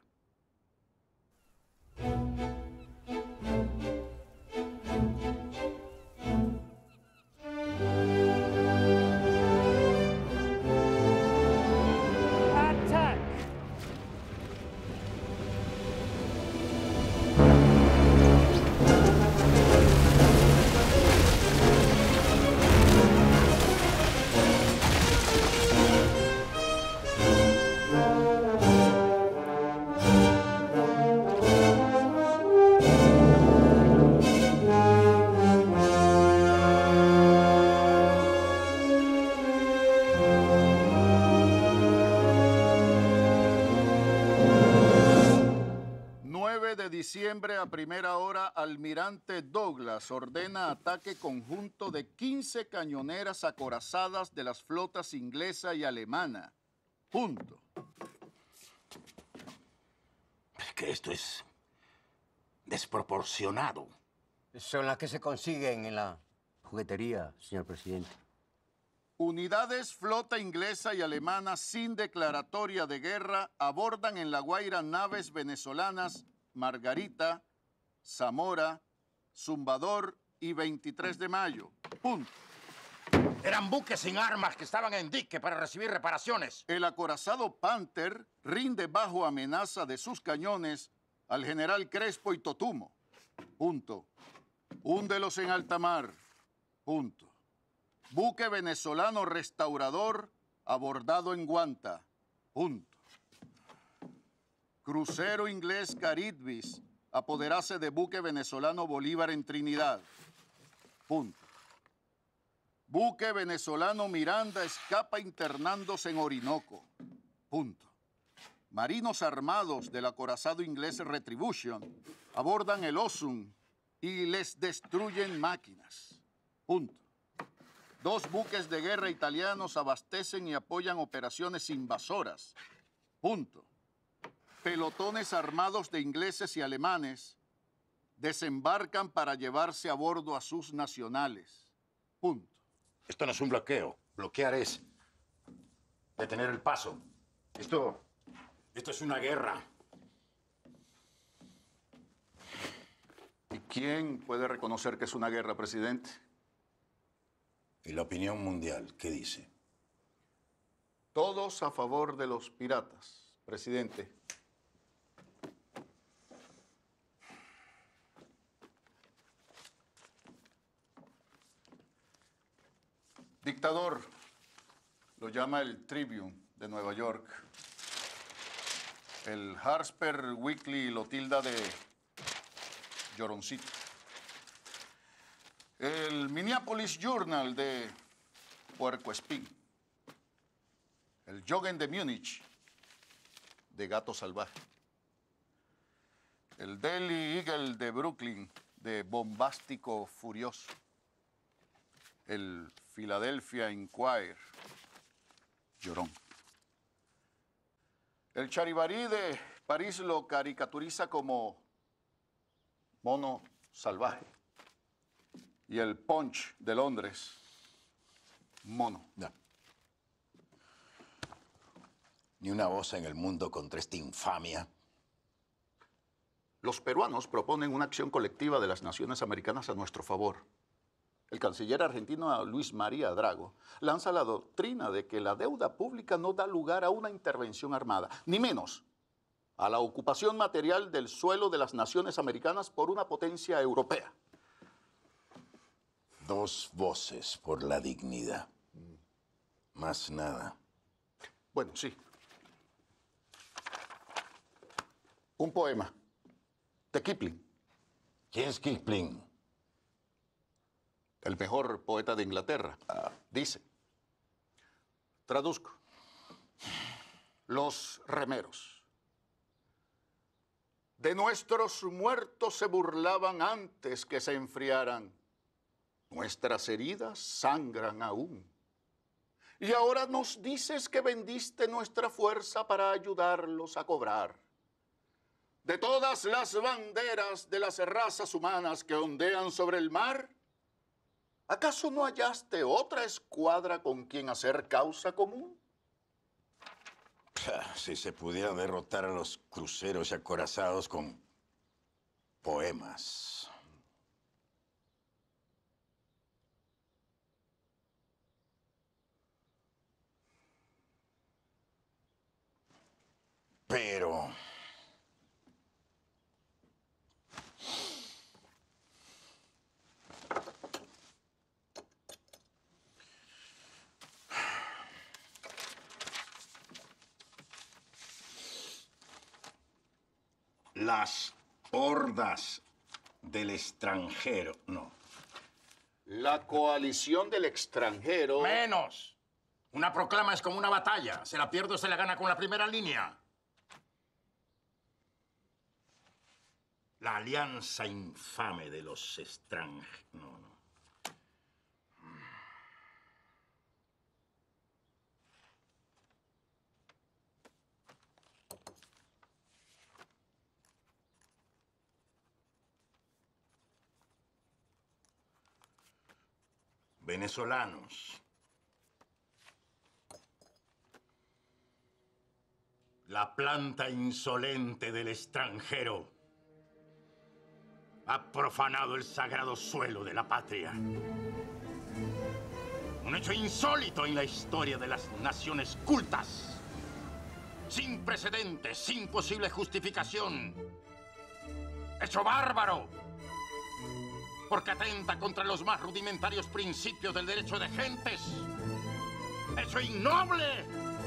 Attack! 9 de diciembre a primera hora, Almirante Douglas ordena ataque conjunto de 15 cañoneras acorazadas de las flotas inglesa y alemana. Punto. Es que esto es desproporcionado. Son las que se consiguen en la juguetería, señor presidente. Unidades flota inglesa y alemana sin declaratoria de guerra abordan en La Guaira naves venezolanas Margarita, Zamora, Zumbador y 23 de mayo. Punto. Eran buques sin armas que estaban en dique para recibir reparaciones. El acorazado Panther rinde bajo amenaza de sus cañones al general Crespo y Totumo. Punto. Húndelos en alta mar. Punto. Buque venezolano Restaurador abordado en Guanta. Punto. Crucero inglés Caribdis apoderarse de buque venezolano Bolívar en Trinidad. Punto. Buque venezolano Miranda escapa internándose en Orinoco. Punto. Marinos armados del acorazado inglés Retribution abordan el Osun y les destruyen máquinas. Punto. 2 buques de guerra italianos abastecen y apoyan operaciones invasoras. Punto. Pelotones armados de ingleses y alemanes desembarcan para llevarse a bordo a sus nacionales. Punto. Esto no es un bloqueo. Bloquear es detener el paso. Esto es una guerra. ¿Y quién puede reconocer que es una guerra, presidente? ¿Y la opinión mundial qué dice? Todos a favor de los piratas, presidente. Dictador, lo llama el Tribune de Nueva York. El Harper Weekly lo tilda de lloroncito. El Minneapolis Journal de puercoespín. El Jugend de Múnich de gato salvaje. El Daily Eagle de Brooklyn de bombástico furioso. El Philadelphia Inquirer, llorón. El Charivari de París lo caricaturiza como mono salvaje. Y el Punch de Londres, mono. No. Ni una voz en el mundo contra esta infamia. Los peruanos proponen una acción colectiva de las naciones americanas a nuestro favor. El canciller argentino Luis María Drago lanza la doctrina de que la deuda pública no da lugar a una intervención armada, ni menos a la ocupación material del suelo de las naciones americanas por una potencia europea. Dos voces por la dignidad. Más nada. Bueno, sí. Un poema de Kipling. ¿Quién es Kipling? El mejor poeta de Inglaterra. Dice, traduzco, los remeros de nuestros muertos se burlaban antes que se enfriaran. Nuestras heridas sangran aún. Y ahora nos dices que vendiste nuestra fuerza para ayudarlos a cobrar. De todas las banderas de las razas humanas que ondean sobre el mar, ¿acaso no hallaste otra escuadra con quien hacer causa común? Si se pudiera derrotar a los cruceros y acorazados con poemas. Pero las hordas del extranjero, no. La coalición del extranjero... ¡Menos! Una proclama es como una batalla. Se la pierde o se la gana con la primera línea. La alianza infame de los extranjeros. No, no. Venezolanos. La planta insolente del extranjero ha profanado el sagrado suelo de la patria. Un hecho insólito en la historia de las naciones cultas. Sin precedentes, sin posible justificación. Hecho bárbaro. Porque atenta contra los más rudimentarios principios del derecho de gentes. ¡Hecho innoble!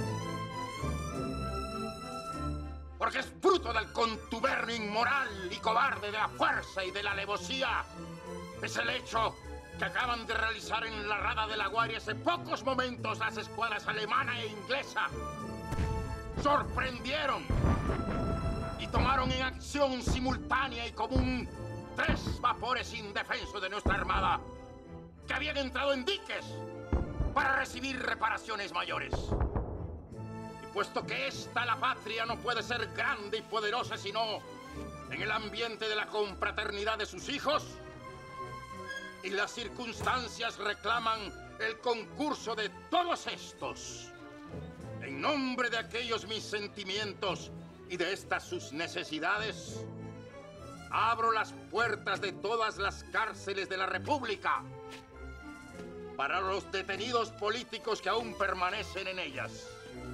Porque es fruto del contubernio inmoral y cobarde de la fuerza y de la alevosía. Es el hecho que acaban de realizar en la Rada de la Guardia hace pocos momentos las escuadras alemana e inglesa. Sorprendieron y tomaron en acción simultánea y común 3 vapores indefensos de nuestra armada que habían entrado en diques para recibir reparaciones mayores. Y puesto que la patria no puede ser grande y poderosa sino en el ambiente de la confraternidad de sus hijos, y las circunstancias reclaman el concurso de todos estos, en nombre de aquellos mis sentimientos y de estas sus necesidades, abro las puertas de todas las cárceles de la República para los detenidos políticos que aún permanecen en ellas.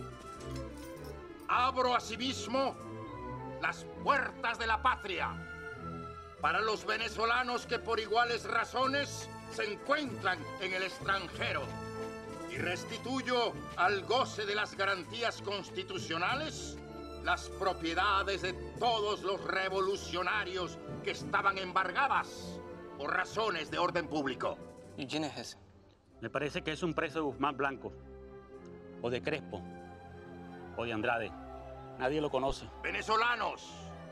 Abro asimismo las puertas de la patria para los venezolanos que por iguales razones se encuentran en el extranjero y restituyo al goce de las garantías constitucionales las propiedades de todos los revolucionarios que estaban embargadas por razones de orden público. ¿Y quién es ese? Me parece que es un preso de Guzmán Blanco, o de Crespo, o de Andrade. Nadie lo conoce. Venezolanos,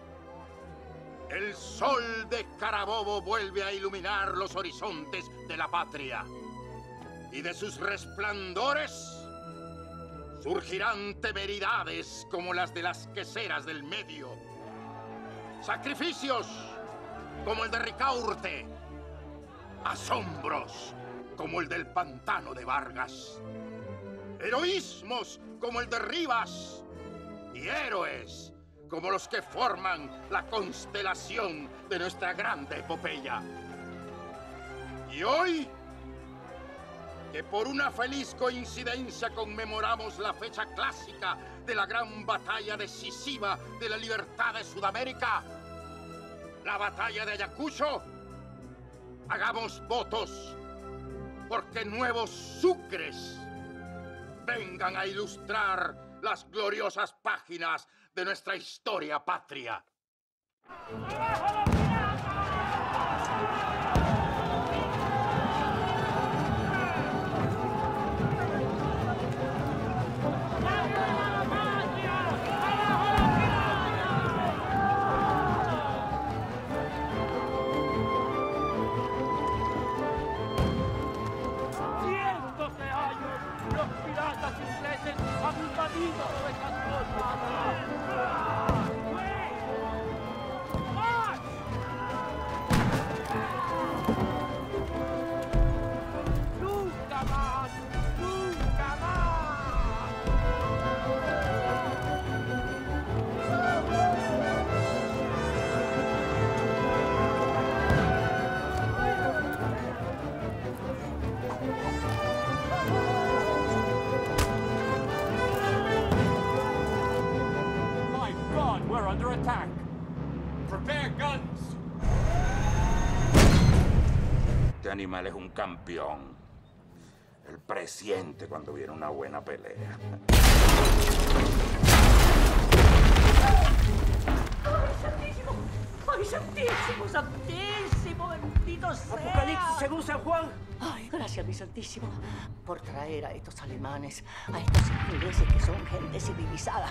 el sol de Carabobo vuelve a iluminar los horizontes de la patria. Y de sus resplandores surgirán temeridades como las de las queseras del medio. Sacrificios como el de Ricaurte. Asombros como el del pantano de Vargas. Heroísmos como el de Rivas. Y héroes como los que forman la constelación de nuestra grande epopeya. Y hoy, que por una feliz coincidencia conmemoramos la fecha clásica de la gran batalla decisiva de la libertad de Sudamérica, la batalla de Ayacucho, hagamos votos porque nuevos sucres vengan a ilustrar las gloriosas páginas de nuestra historia patria. Han invadido nuestras costas. ¡Nunca más! ¡Nunca más! We're under attack. Prepare guns. Este animal es un campeón. Él presiente cuando viene una buena pelea. ¡Ay, santísimo! ¡Ay, santísimo, santísimo! ¡Bendito sea! Apocalipsis según San Juan. Ay, gracias, mi santísimo, por traer a estos alemanes, a estos ingleses que son gente civilizada.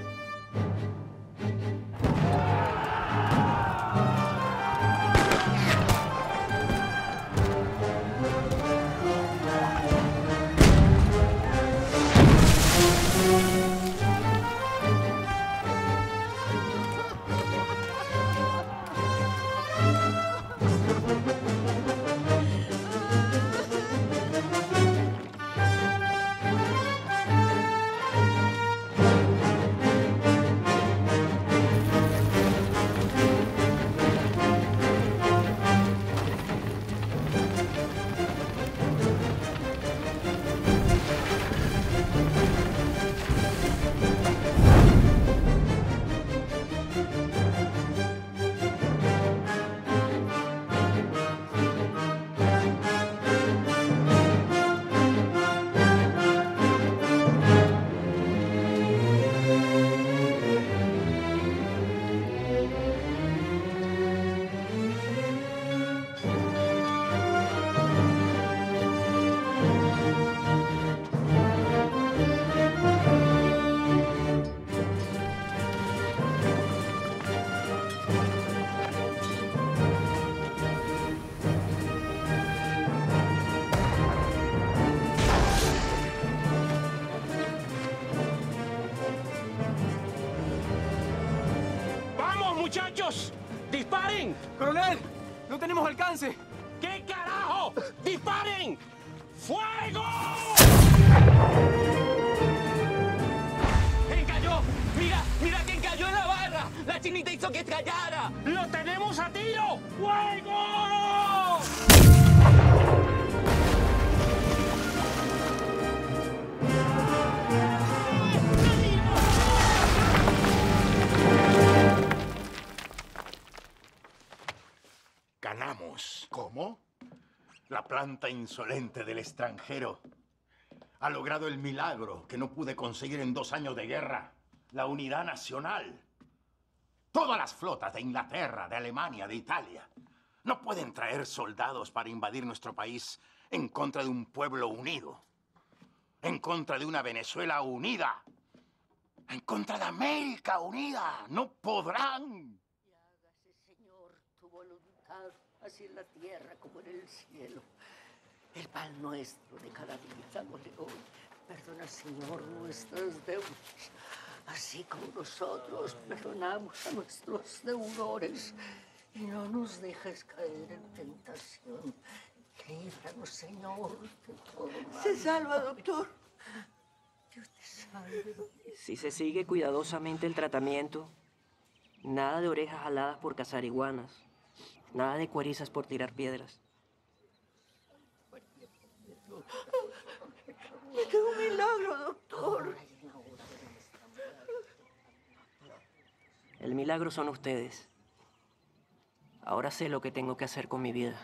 ¡Muchachos! ¡Disparen! ¡Coronel! ¡No tenemos alcance! ¿Qué carajo? ¡Disparen! ¡Fuego! La chinita hizo que callara. ¡Lo tenemos a tiro! ¡Fuego! Ganamos. ¿Cómo? La planta insolente del extranjero ha logrado el milagro que no pude conseguir en 2 años de guerra. La unidad nacional. Todas las flotas de Inglaterra, de Alemania, de Italia no pueden traer soldados para invadir nuestro país en contra de un pueblo unido, en contra de una Venezuela unida, en contra de América unida. No podrán. Y hágase, Señor, tu voluntad, así en la tierra como en el cielo. El pan nuestro de cada día, dámosle hoy. Perdona, Señor, nuestras deudas, así como nosotros perdonamos a nuestros deudores. Y no nos dejes caer en tentación. Líbranos, Señor, de todo mal. Se salva, doctor. Dios te salve. Si se sigue cuidadosamente el tratamiento, nada de orejas jaladas por cazar iguanas, nada de cuerizas por tirar piedras. ¡Este es un milagro, doctor! El milagro son ustedes. Ahora sé lo que tengo que hacer con mi vida.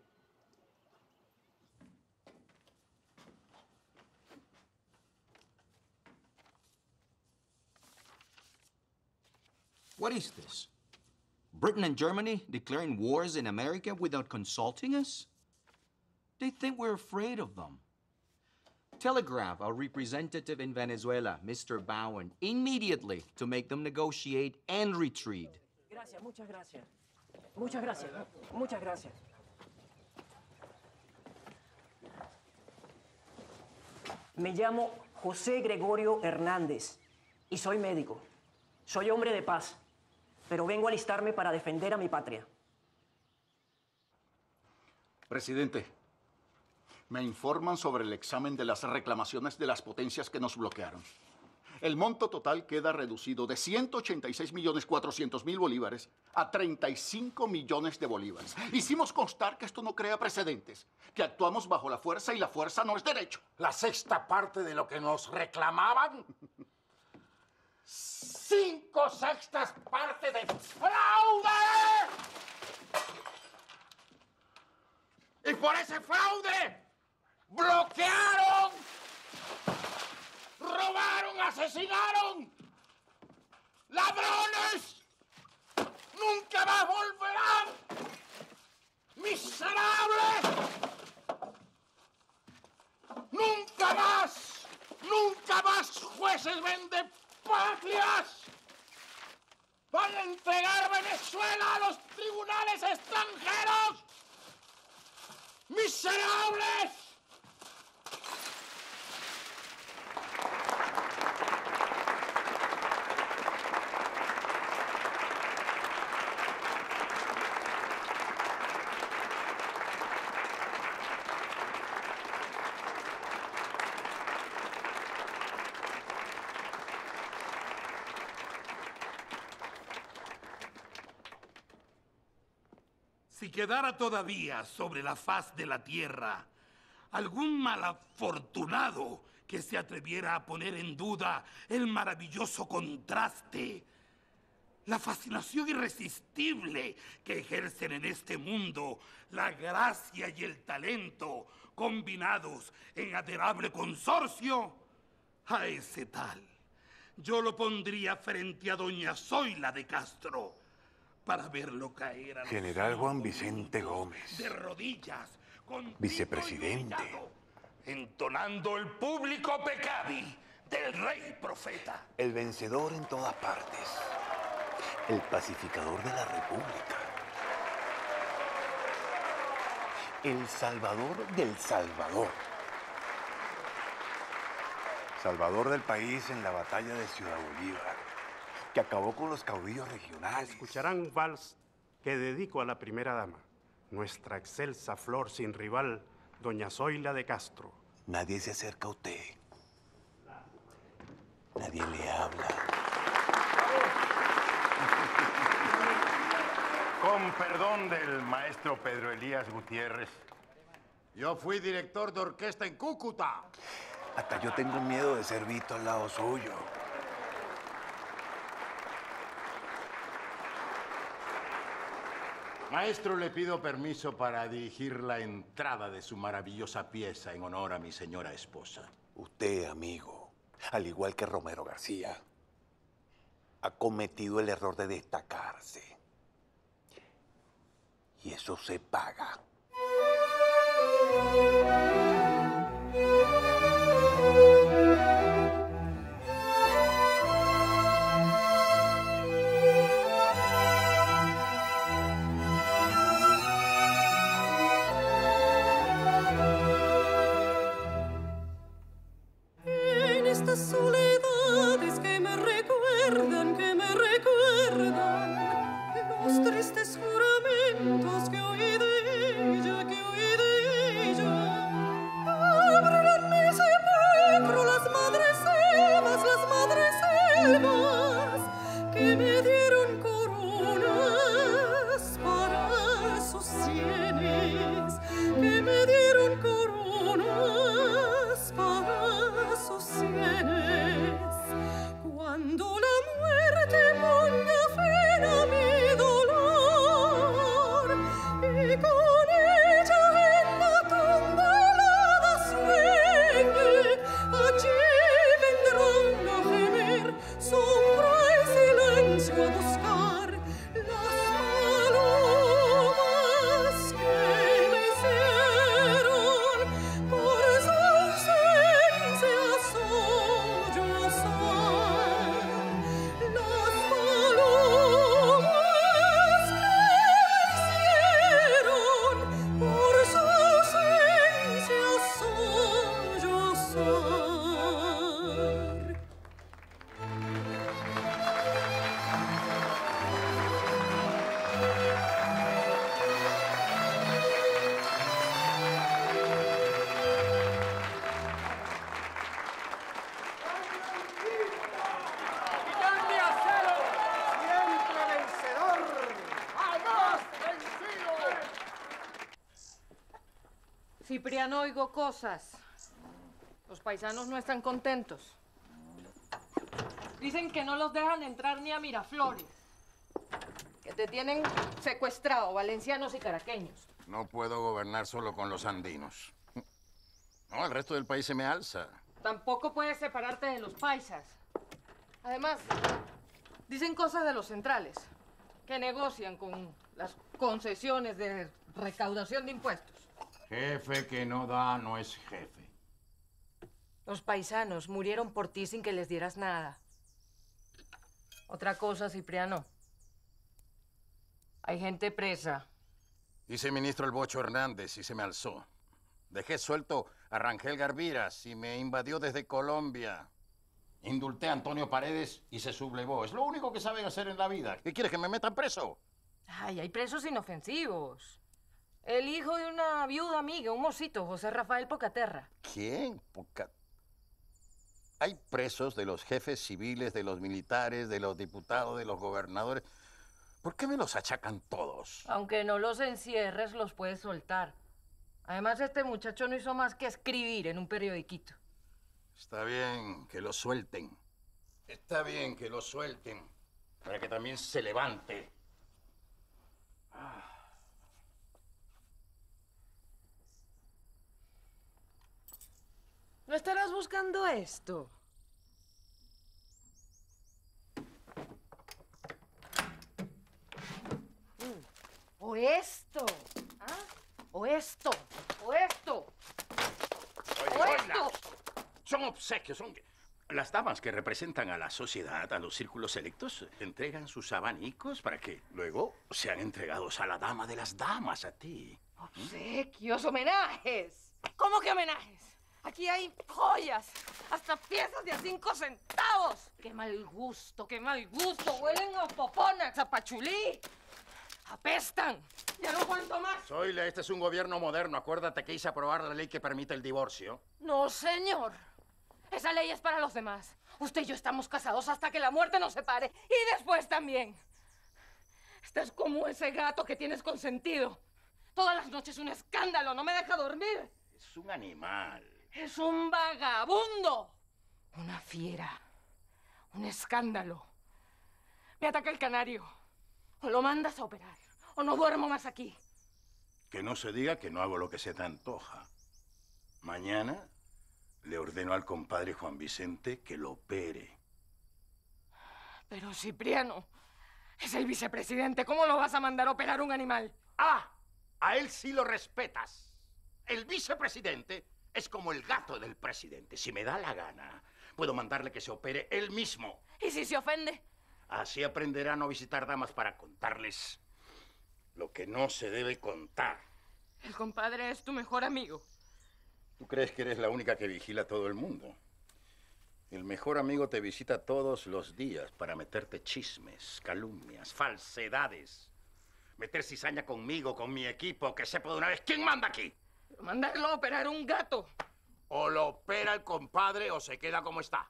What is this? Britain and Germany declaring wars in America without consulting us? They think we're afraid of them. Telegraph our representative in Venezuela, Mr. Bowen, immediately to make them negotiate and retreat. Gracias, muchas gracias. Muchas gracias, muchas gracias. Me llamo José Gregorio Hernández y soy médico. Soy hombre de paz, pero vengo a alistarme para defender a mi patria. Presidente, me informan sobre el examen de las reclamaciones de las potencias que nos bloquearon. El monto total queda reducido de 186.400.000 bolívares a 35 millones de bolívares. Hicimos constar que esto no crea precedentes, que actuamos bajo la fuerza y la fuerza no es derecho. La 1/6 parte de lo que nos reclamaban. 5/6 partes de fraude. Y por ese fraude bloquearon, robaron, asesinaron. ¡Ladrones! ¡Nunca más volverán! ¡Miserables! ¡Nunca más jueces vendepatrias! ¡Van a entregar Venezuela a los tribunales extranjeros! ¡Miserables! Si quedara todavía sobre la faz de la tierra algún malafortunado que se atreviera a poner en duda el maravilloso contraste, la fascinación irresistible que ejercen en este mundo la gracia y el talento combinados en admirable consorcio, a ese tal yo lo pondría frente a doña Zoila de Castro para verlo caer a los General Juan Vicente Gómez, de rodillas, vicepresidente. Entonando el público peccavi del rey profeta. El vencedor en todas partes. El pacificador de la República. El salvador del Salvador. Salvador del país en la batalla de Ciudad Bolívar, que acabó con los caudillos regionales. Escucharán un vals que dedico a la primera dama, nuestra excelsa flor sin rival, doña Zoila de Castro. Nadie se acerca a usted. Nadie le habla. Con perdón del maestro Pedro Elías Gutiérrez. Yo fui director de orquesta en Cúcuta. Hasta yo tengo miedo de ser visto al lado suyo. Maestro, le pido permiso para dirigir la entrada de su maravillosa pieza en honor a mi señora esposa. Usted, amigo, al igual que Romero García, ha cometido el error de destacarse. Y eso se paga. En estas soledades que me recuerdan los tristes juramentos que oí de ella, abrirán mi sepulcro las madres selvas que me dieron coronas para sus sienes, que me dieron coronas para sus sienes. Cuando la muerte ponga fin a mi dolor y con ella en la tumba helada sueñe, allí vendrán a gemer, sombra y silencio a buscar las palomas que me hicieron por su ausencia sollozar. Las palomas que me hicieron por su ausencia sollozar. ¡Grande acero! ¡Siempre vencedor! ¡Jamás vencido! Cipriano, oigo cosas. Los paisanos no están contentos. Dicen que no los dejan entrar ni a Miraflores. Que te tienen secuestrado, valencianos y caraqueños. No puedo gobernar solo con los andinos. No, el resto del país se me alza. Tampoco puedes separarte de los paisas. Además, dicen cosas de los centrales, que negocian con las concesiones de recaudación de impuestos. Jefe que no da no es jefe. Los paisanos murieron por ti sin que les dieras nada. Otra cosa, Cipriano. Hay gente presa. Dice ministro el Bocho Hernández y se me alzó. Dejé suelto a Rangel Garbiras y me invadió desde Colombia. Indulté a Antonio Paredes y se sublevó. Es lo único que saben hacer en la vida. ¿Qué quieres, que me metan preso? Ay, hay presos inofensivos. El hijo de una viuda amiga, un mocito, José Rafael Pocaterra. ¿Quién? Hay presos de los jefes civiles, de los militares, de los diputados, de los gobernadores. ¿Por qué me los achacan todos? Aunque no los encierres, los puedes soltar. Además, este muchacho no hizo más que escribir en un periodiquito. Está bien que lo suelten. Está bien que lo suelten. Para que también se levante. ¿No estarás buscando esto? O esto. ¿Ah? O esto. O esto. O esto. Son obsequios, son... Las damas que representan a la sociedad, a los círculos selectos, entregan sus abanicos para que luego sean entregados a la dama de las damas, a ti. Obsequios, homenajes. ¿Cómo que homenajes? Aquí hay joyas, hasta piezas de a 5 centavos. ¡Qué mal gusto, qué mal gusto! Huelen a poponax, a pachulí. ¡Apestan! ¡Ya no aguanto más! Zoila, este es un gobierno moderno. Acuérdate que hice aprobar la ley que permite el divorcio. No, señor. Esa ley es para los demás. Usted y yo estamos casados hasta que la muerte nos separe. Y después también. Estás como ese gato que tienes consentido. Todas las noches un escándalo, no me deja dormir. Es un animal. Es un vagabundo. Una fiera. Un escándalo. Me ataca el canario. O lo mandas a operar, o no duermo más aquí. Que no se diga que no hago lo que se te antoja. Mañana le ordeno al compadre Juan Vicente que lo opere. Pero Cipriano es el vicepresidente. ¿Cómo lo vas a mandar a operar un animal? ¡Ah! A él sí lo respetas. El vicepresidente es como el gato del presidente. Si me da la gana, puedo mandarle que se opere él mismo. ¿Y si se ofende? Así aprenderá a no visitar damas para contarles lo que no se debe contar. El compadre es tu mejor amigo. ¿Tú crees que eres la única que vigila a todo el mundo? El mejor amigo te visita todos los días para meterte chismes, calumnias, falsedades. Meter cizaña conmigo, con mi equipo, que sepa de una vez quién manda aquí. Mandarlo a operar un gato. O lo opera el compadre o se queda como está.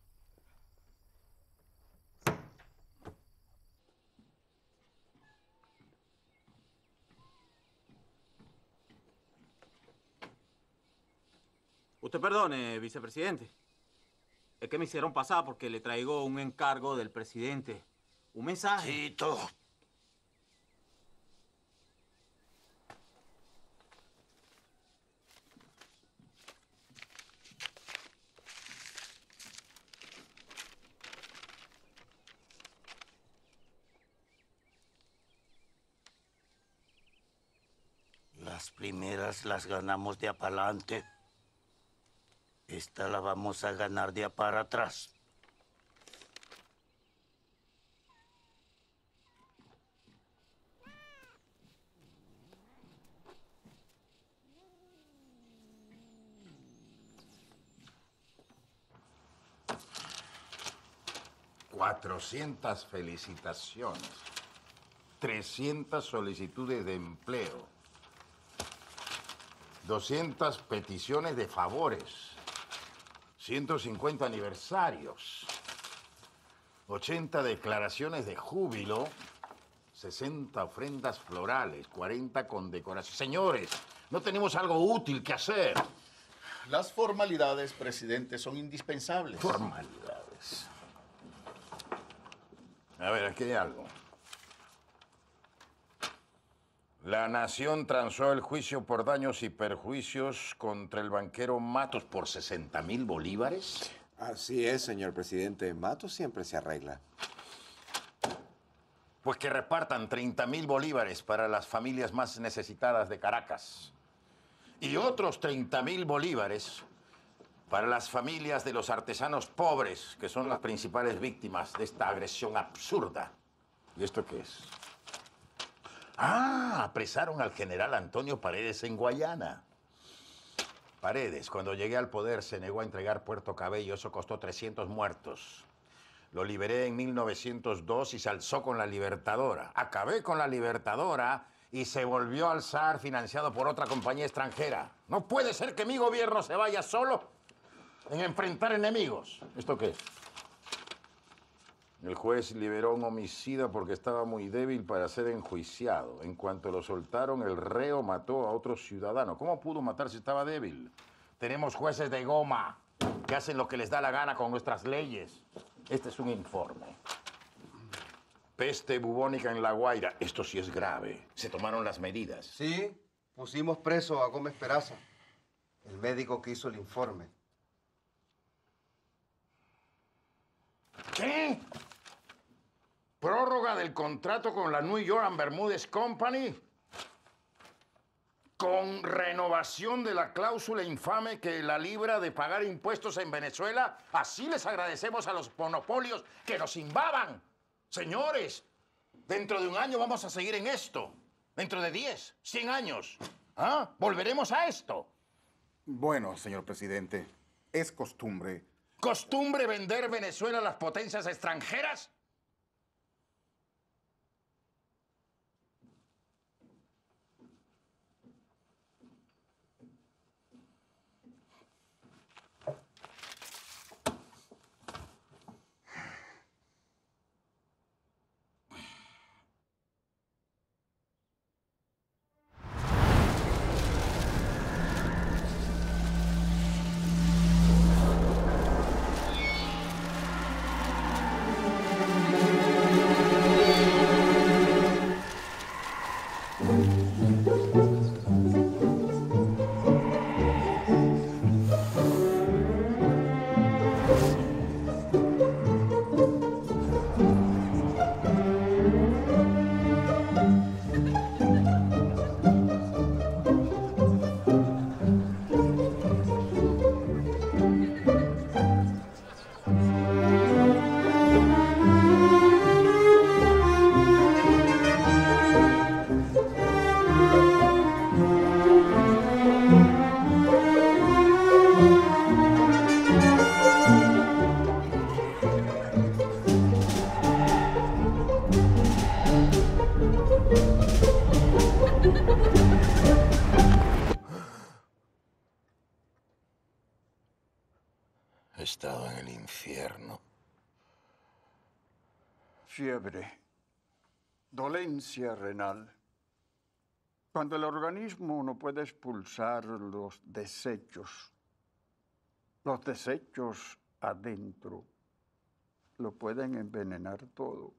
Usted perdone, vicepresidente. Es que me hicieron pasar porque le traigo un encargo del presidente. Un mensaje. Tito. Las primeras las ganamos de apalante. Esta la vamos a ganar de para atrás. ¡400 felicitaciones! 300 solicitudes de empleo. 200 peticiones de favores. 150 aniversarios. 80 declaraciones de júbilo. 60 ofrendas florales. 40 condecoraciones. Señores, ¿no tenemos algo útil que hacer? Las formalidades, presidente, son indispensables. Formalidades. A ver, aquí hay algo. La nación transó el juicio por daños y perjuicios contra el banquero Matos por 60.000 bolívares. Así es, señor presidente. Matos siempre se arregla. Pues que repartan 30.000 bolívares para las familias más necesitadas de Caracas. Y otros 30.000 bolívares para las familias de los artesanos pobres, que son las principales víctimas de esta agresión absurda. ¿Y esto qué es? Ah, apresaron al general Antonio Paredes en Guayana. Paredes, cuando llegué al poder, se negó a entregar Puerto Cabello. Eso costó 300 muertos. Lo liberé en 1902 y se alzó con la Libertadora. Acabé con la Libertadora y se volvió a alzar financiado por otra compañía extranjera. No puede ser que mi gobierno se vaya solo en enfrentar enemigos. ¿Esto qué es? El juez liberó a un homicida porque estaba muy débil para ser enjuiciado. En cuanto lo soltaron, el reo mató a otro ciudadano. ¿Cómo pudo matar si estaba débil? Tenemos jueces de goma que hacen lo que les da la gana con nuestras leyes. Este es un informe. Peste bubónica en La Guaira. Esto sí es grave. Se tomaron las medidas. Sí, pusimos preso a Gómez Peraza, el médico que hizo el informe. ¿Qué? ¿Prórroga del contrato con la New York and Bermúdez Company? ¿Con renovación de la cláusula infame que la libra de pagar impuestos en Venezuela? Así les agradecemos a los monopolios que nos invadan. Señores, dentro de un año vamos a seguir en esto. Dentro de 10, 100 años. ¿Ah? ¿Volveremos a esto? Bueno, señor presidente, es costumbre. ¿Costumbre vender Venezuela a las potencias extranjeras? estado en el infierno. Fiebre, dolencia renal. Cuando el organismo no puede expulsar los desechos adentro lo pueden envenenar todo.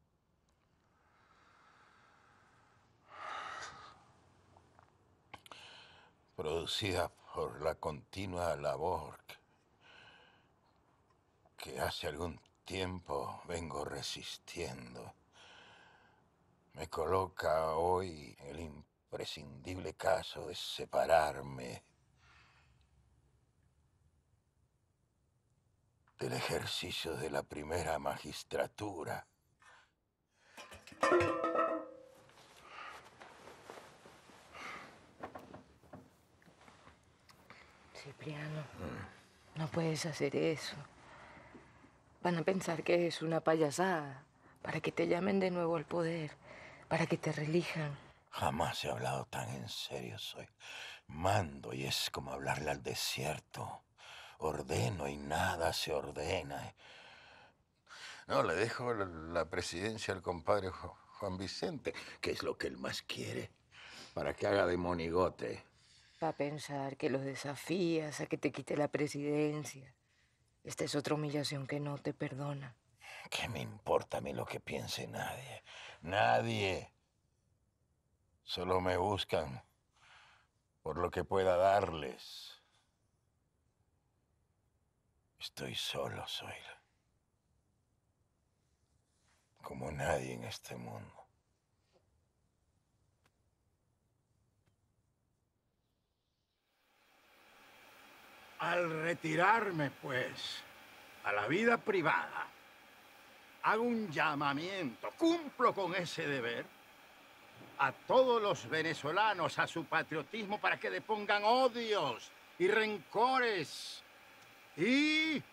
Producida por la continua labor que hace algún tiempo vengo resistiendo, me coloca hoy en el imprescindible caso de separarme del ejercicio de la primera magistratura. Cipriano, no puedes hacer eso. Van a pensar que es una payasada, para que te llamen de nuevo al poder, para que te reelijan. Jamás he hablado tan en serio. Soy mando y es como hablarle al desierto. Ordeno y nada se ordena. No, le dejo la presidencia al compadre Juan Vicente, que es lo que él más quiere, para que haga de monigote. Va a pensar que los desafías a que te quite la presidencia. Esta es otra humillación que no te perdona. ¿Qué me importa a mí lo que piense nadie? Nadie. Solo me buscan por lo que pueda darles. Estoy solo, Zoila. Como nadie en este mundo. Al retirarme, pues, a la vida privada, hago un llamamiento, cumplo con ese deber a todos los venezolanos, a su patriotismo, para que depongan odios y rencores. Y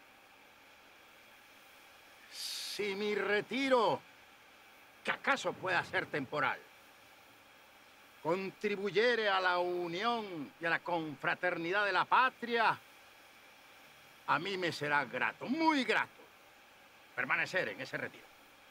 si mi retiro, que acaso pueda ser temporal, contribuyere a la unión y a la confraternidad de la patria, a mí me será grato, muy grato, permanecer en ese retiro.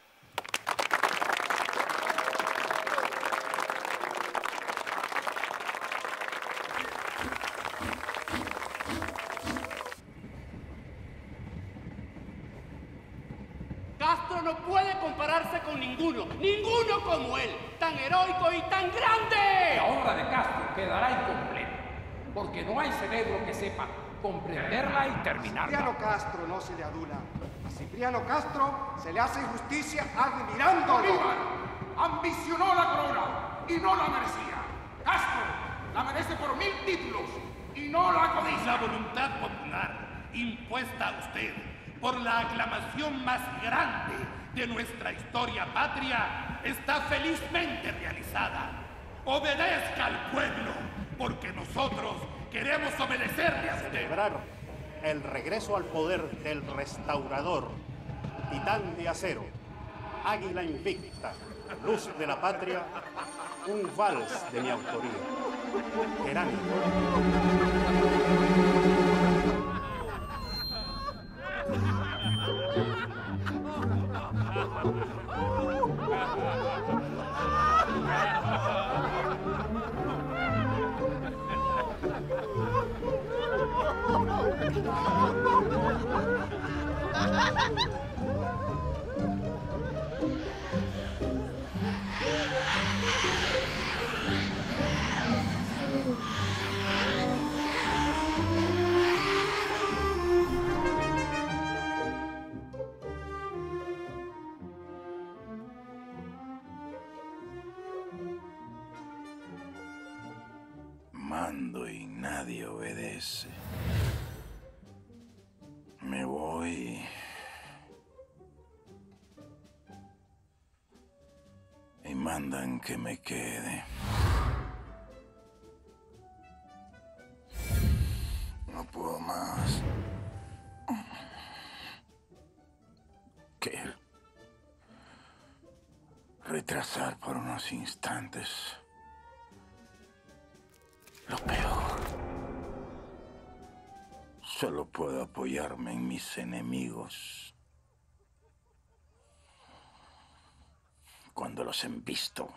Castro no puede compararse con ninguno como él, tan heroico y tan grande. La obra de Castro quedará incompleta, porque no hay cerebro que sepa comprenderla y terminarla. Cipriano Castro no se le adula. A Cipriano Castro se le hace justicia admirándolo. Bolívar ambicionó la corona y no la merecía. Castro la merece por 1000 títulos y no la codicia. La voluntad popular impuesta a usted por la aclamación más grande de nuestra historia patria está felizmente realizada. Obedezca al pueblo, porque nosotros queremos obedecerle a usted. Celebrar el regreso al poder del restaurador, titán de acero, águila invicta, luz de la patria, un vals de mi autoría. Geránico. Mando y nadie obedece. Me voy. Y mandan que me quede. No puedo más. Que retrasar por unos instantes lo peor. Solo puedo apoyarme en mis enemigos. Cuando los embisto.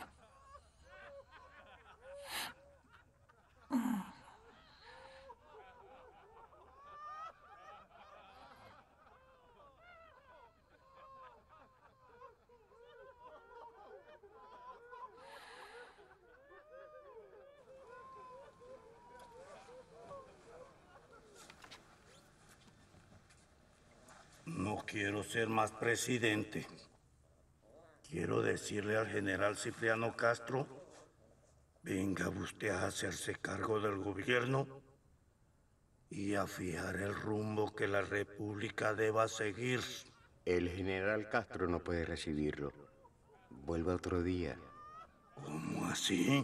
No quiero ser más presidente. Quiero decirle al general Cipriano Castro, venga usted a hacerse cargo del gobierno y a fijar el rumbo que la República deba seguir. El general Castro no puede recibirlo. Vuelva otro día. ¿Cómo así?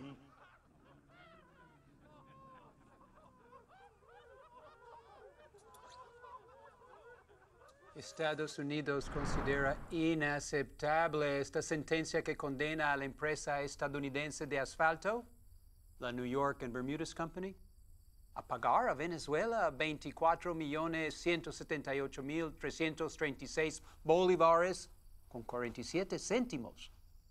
Estados Unidos considera inaceptable esta sentencia que condena a la empresa estadounidense de asfalto, la New York and Bermudas Company, a pagar a Venezuela 24.178.336 bolívares con 47 céntimos.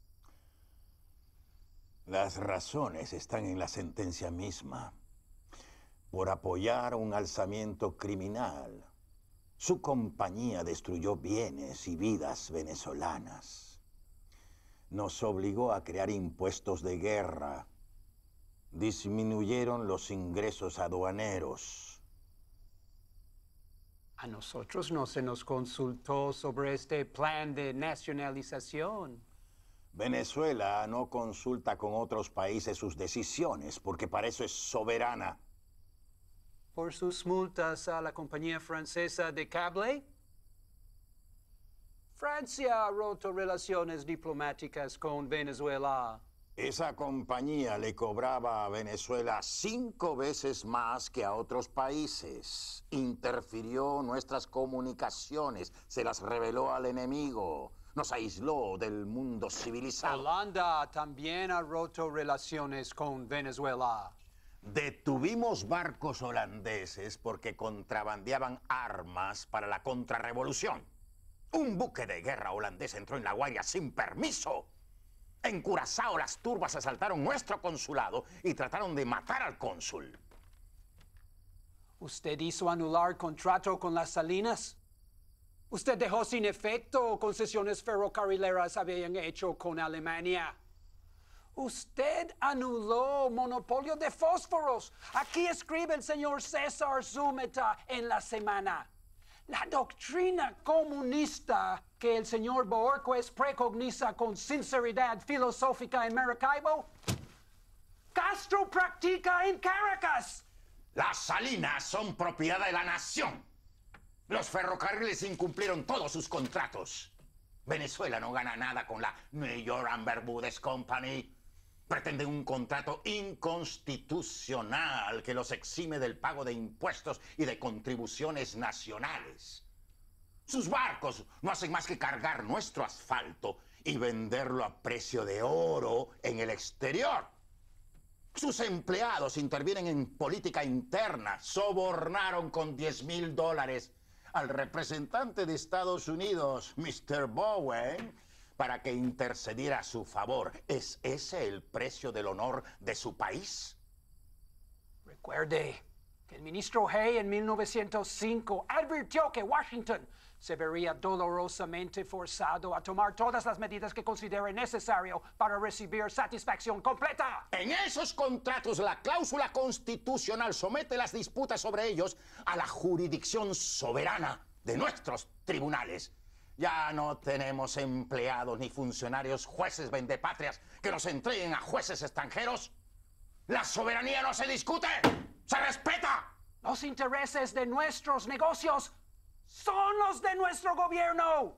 Las razones están en la sentencia misma. Por apoyar un alzamiento criminal, su compañía destruyó bienes y vidas venezolanas. Nos obligó a crear impuestos de guerra. Disminuyeron los ingresos aduaneros. A nosotros no se nos consultó sobre este plan de nacionalización. Venezuela no consulta con otros países sus decisiones porque para eso es soberana. ¿Por sus multas a la compañía francesa de cable? Francia ha roto relaciones diplomáticas con Venezuela. Esa compañía le cobraba a Venezuela 5 veces más que a otros países. Interfirió nuestras comunicaciones, se las reveló al enemigo, nos aisló del mundo civilizado. Holanda también ha roto relaciones con Venezuela. Detuvimos barcos holandeses porque contrabandeaban armas para la contrarrevolución. Un buque de guerra holandés entró en La Guaira sin permiso. En Curazao las turbas asaltaron nuestro consulado y trataron de matar al cónsul. ¿Usted hizo anular contrato con las Salinas? ¿Usted dejó sin efecto concesiones ferrocarrileras habían hecho con Alemania? Usted anuló monopolio de fósforos. Aquí escribe el señor César Zúñiga en La Semana. La doctrina comunista que el señor Bohorquez preconiza con sinceridad filosófica en Maracaibo, Castro practica en Caracas. Las Salinas son propiedad de la nación. Los ferrocarriles incumplieron todos sus contratos. Venezuela no gana nada con la New York and Bermudas Company. Pretenden un contrato inconstitucional que los exime del pago de impuestos y de contribuciones nacionales. Sus barcos no hacen más que cargar nuestro asfalto y venderlo a precio de oro en el exterior. Sus empleados intervienen en política interna, sobornaron con $10,000 al representante de Estados Unidos, Mr. Bowen, para que intercediera a su favor. ¿Es ese el precio del honor de su país? Recuerde que el ministro Hay en 1905 advirtió que Washington se vería dolorosamente forzado a tomar todas las medidas que considere necesario para recibir satisfacción completa. En esos contratos, la cláusula constitucional somete las disputas sobre ellos a la jurisdicción soberana de nuestros tribunales. Ya no tenemos empleados ni funcionarios jueces vendepatrias que nos entreguen a jueces extranjeros. La soberanía no se discute, se respeta. Los intereses de nuestros negocios son los de nuestro gobierno.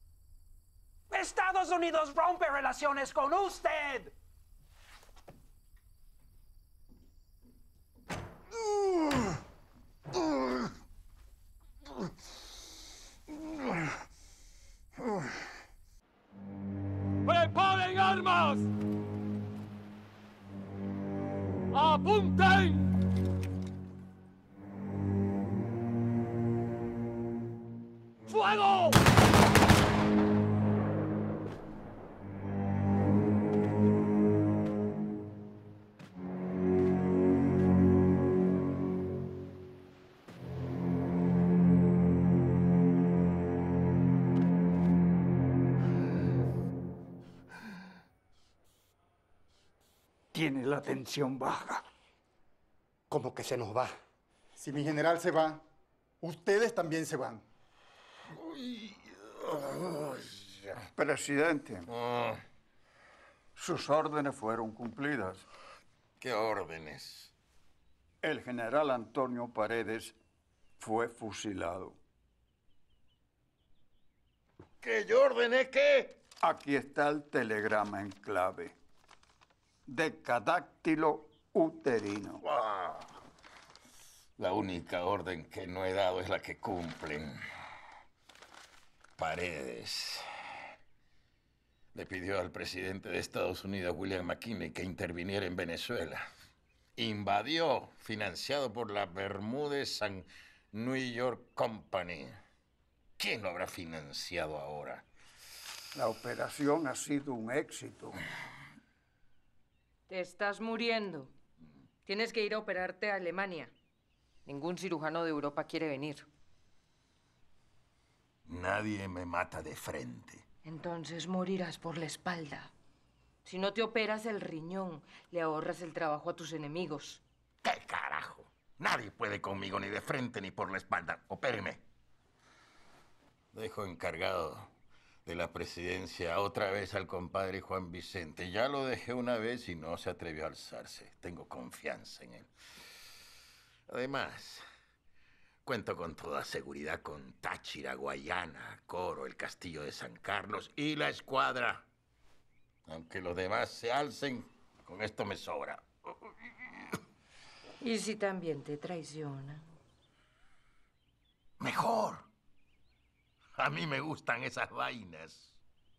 Estados Unidos rompe relaciones con usted. ¡Preparen armas! ¡Apunten! tiene la tensión baja. ¿Cómo que se nos va? Si mi general se va, ustedes también se van. Presidente, sus órdenes fueron cumplidas. ¿Qué órdenes? El general Antonio Paredes fue fusilado. ¿Que yo ordené qué? Aquí está el telegrama en clave. Decadáctilo uterino. La única orden que no he dado es la que cumplen. Paredes le pidió al presidente de Estados Unidos, William McKinley, que interviniera en Venezuela. Invadió, financiado por la Bermúdez and New York Company. ¿Quién lo habrá financiado ahora? La operación ha sido un éxito. Te estás muriendo. Tienes que ir a operarte a Alemania. Ningún cirujano de Europa quiere venir. Nadie me mata de frente. Entonces morirás por la espalda. Si no te operas el riñón, le ahorras el trabajo a tus enemigos. ¿Qué carajo? Nadie puede conmigo ni de frente ni por la espalda. Opéreme. Dejo encargado de la presidencia otra vez al compadre Juan Vicente. Ya lo dejé una vez y no se atrevió a alzarse. Tengo confianza en él. Además, cuento con toda seguridad con Táchira, Guayana, Coro, el Castillo de San Carlos y la escuadra. Aunque los demás se alcen, con esto me sobra. ¿Y si también te traicionan? Mejor. A mí me gustan esas vainas.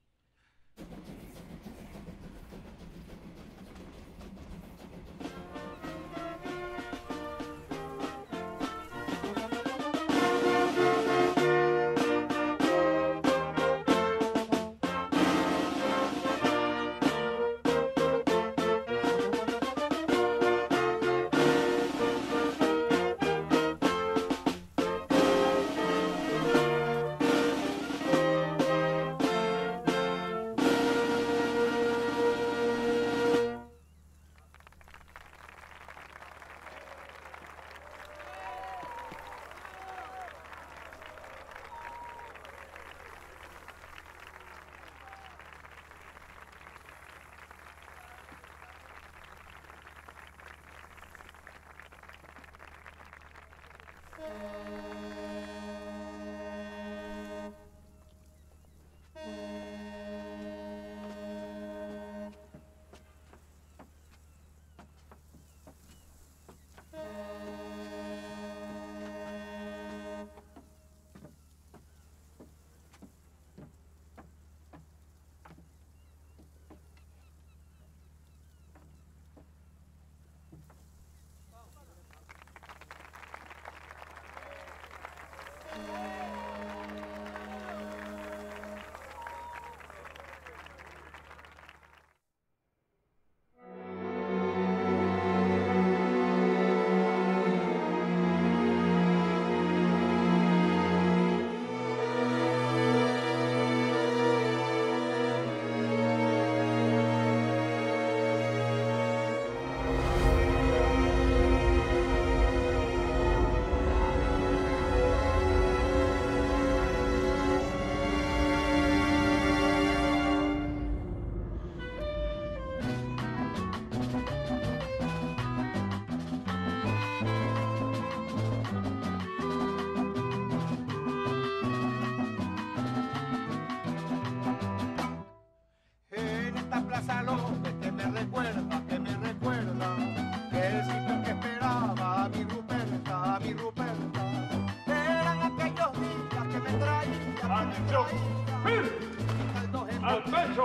¡Al pecho!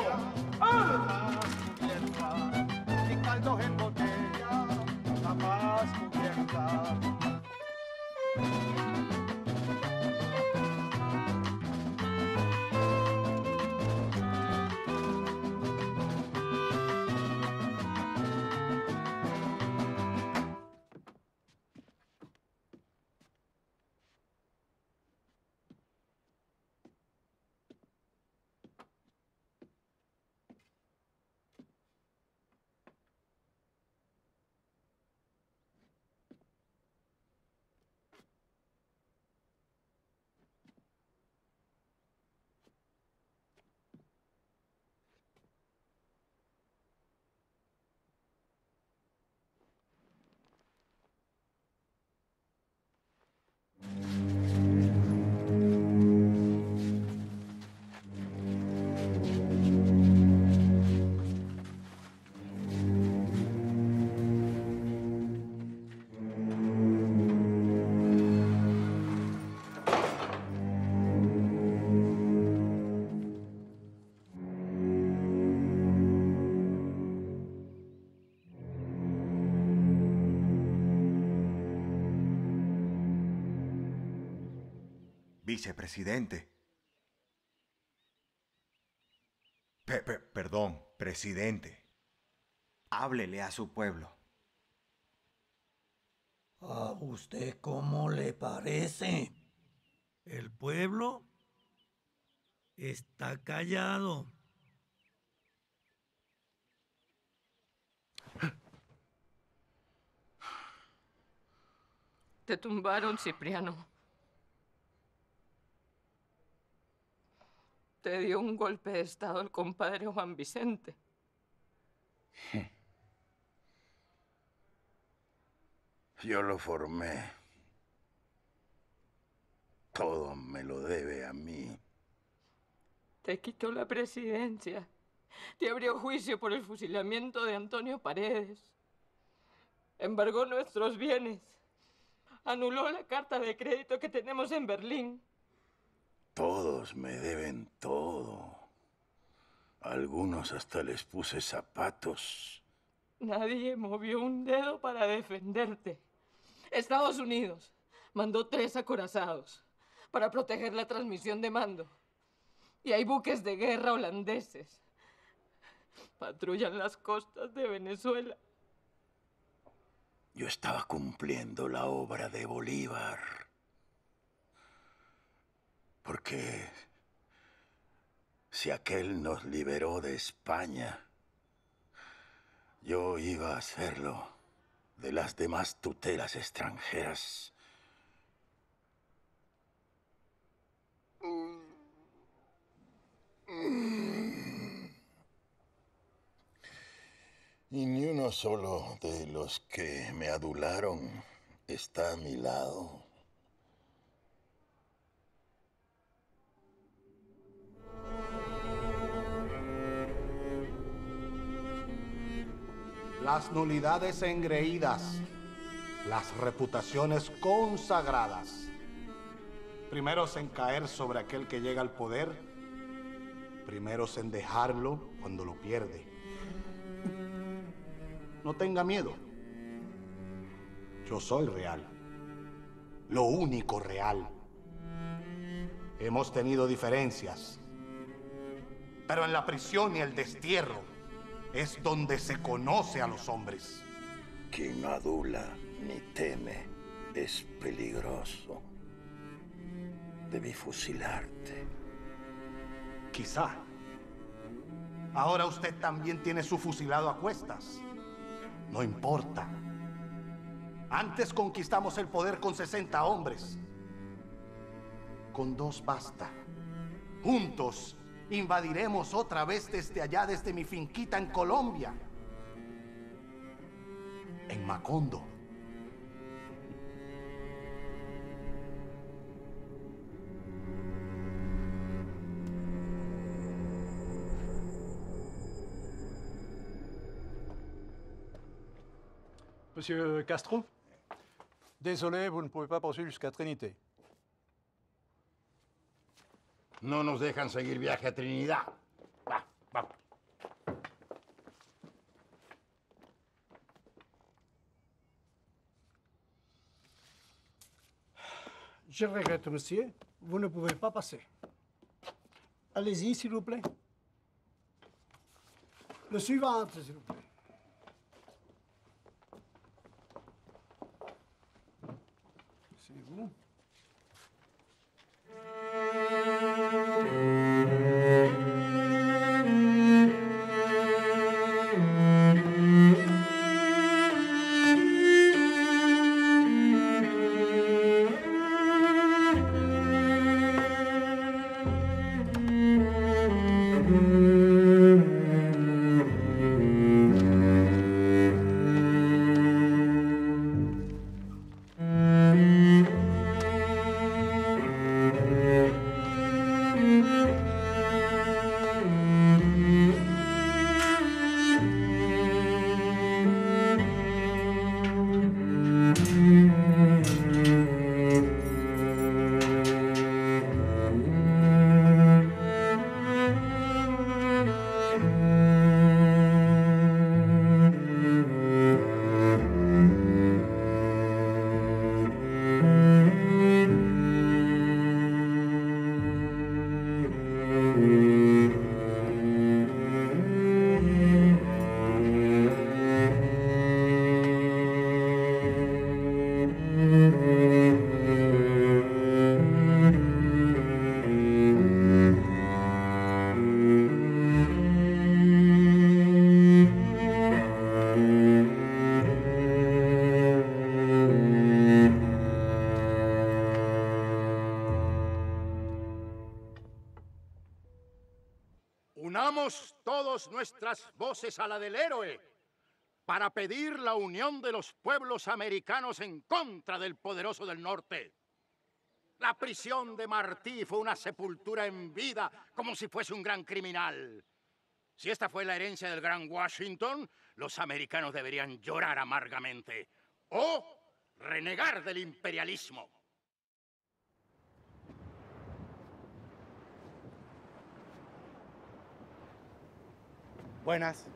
Mi caldo en botella, jamás cubierta. Vicepresidente. Perdón, presidente. Háblele a su pueblo. ¿A usted cómo le parece? El pueblo está callado. Te tumbaron, Cipriano. Te dio un golpe de estado el compadre Juan Vicente. Yo lo formé. Todo me lo debe a mí. Te quitó la presidencia. Te abrió juicio por el fusilamiento de Antonio Paredes. Embargó nuestros bienes. Anuló la carta de crédito que tenemos en Berlín. Todos me deben todo. A algunos hasta les puse zapatos. Nadie movió un dedo para defenderte. Estados Unidos mandó 3 acorazados para proteger la transmisión de mando. Y hay buques de guerra holandeses. Patrullan las costas de Venezuela. Yo estaba cumpliendo la obra de Bolívar. Porque si aquel nos liberó de España, yo iba a hacerlo de las demás tutelas extranjeras. Y ni uno solo de los que me adularon está a mi lado. Las nulidades engreídas, las reputaciones consagradas. Primeros en caer sobre aquel que llega al poder, primeros en dejarlo cuando lo pierde. No tenga miedo. Yo soy real. Lo único real. Hemos tenido diferencias, pero en la prisión y el destierro es donde se conoce a los hombres. Quien no adula ni teme es peligroso. Debí fusilarte. Quizá. Ahora usted también tiene su fusilado a cuestas. No importa. Antes conquistamos el poder con 60 hombres. Con 2 basta. Juntos invadiremos otra vez desde allá, desde mi finquita en Colombia. En Macondo. Monsieur Castro, désolé, vous ne pouvez pas poursuivre jusqu'à Trinité. No nos dejan seguir viaje a Trinidad. Va, va. Je regrette, monsieur. Vous ne pouvez pas passer. Allez-y, s'il vous plaît. Le suivant, s'il vous plaît. C'est vous. unamos nuestras voces a la del héroe para pedir la unión de los pueblos americanos en contra del poderoso del norte. La prisión de Martí fue una sepultura en vida, como si fuese un gran criminal. Si esta fue la herencia del gran Washington, los americanos deberían llorar amargamente o renegar del imperialismo. Buenas.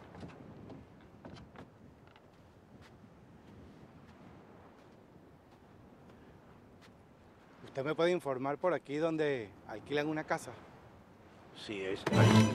¿Usted me puede informar por aquí donde alquilan una casa? Sí, es aquí.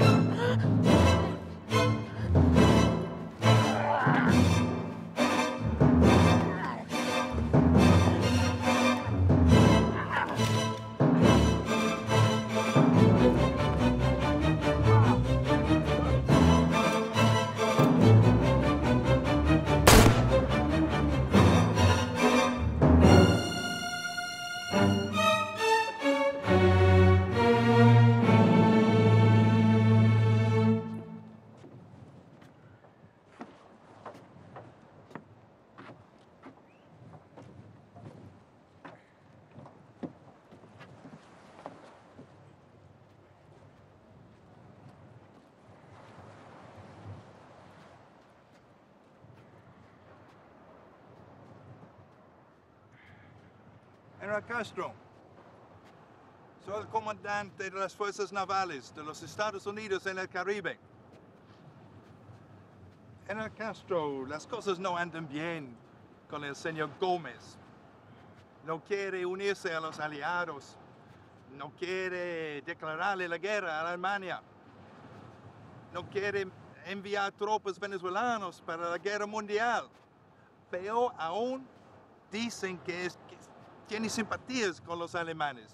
General Castro, soy el comandante de las Fuerzas Navales de los Estados Unidos en el Caribe. General Castro, las cosas no andan bien con el señor Gómez. No quiere unirse a los aliados. No quiere declararle la guerra a Alemania. No quiere enviar tropas venezolanas para la guerra mundial. Peor aún, dicen que tiene simpatías con los alemanes.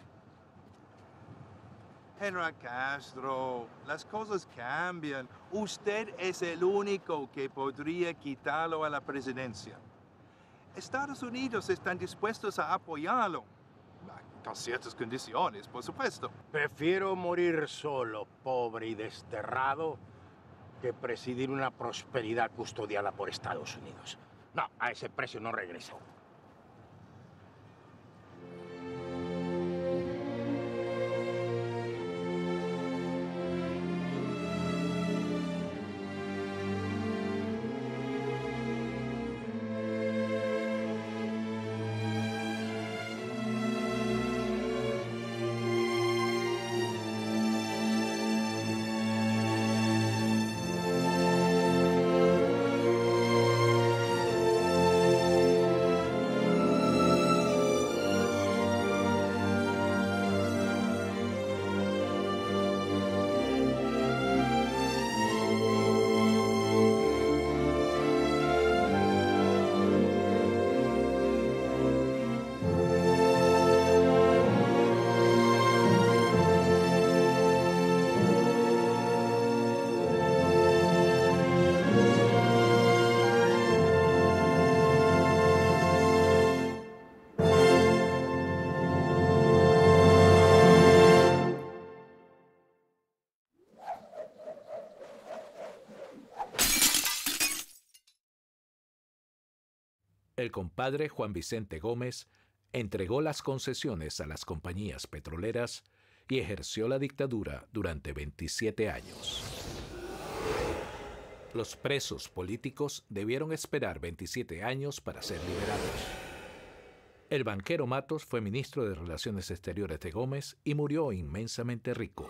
General Castro, las cosas cambian. Usted es el único que podría quitarlo a la presidencia. Estados Unidos están dispuestos a apoyarlo, con ciertas condiciones, por supuesto. Prefiero morir solo, pobre y desterrado, que presidir una prosperidad custodiada por Estados Unidos. No, a ese precio no regreso. El compadre Juan Vicente Gómez entregó las concesiones a las compañías petroleras y ejerció la dictadura durante 27 años. Los presos políticos debieron esperar 27 años para ser liberados. El banquero Matos fue ministro de Relaciones Exteriores de Gómez y murió inmensamente rico.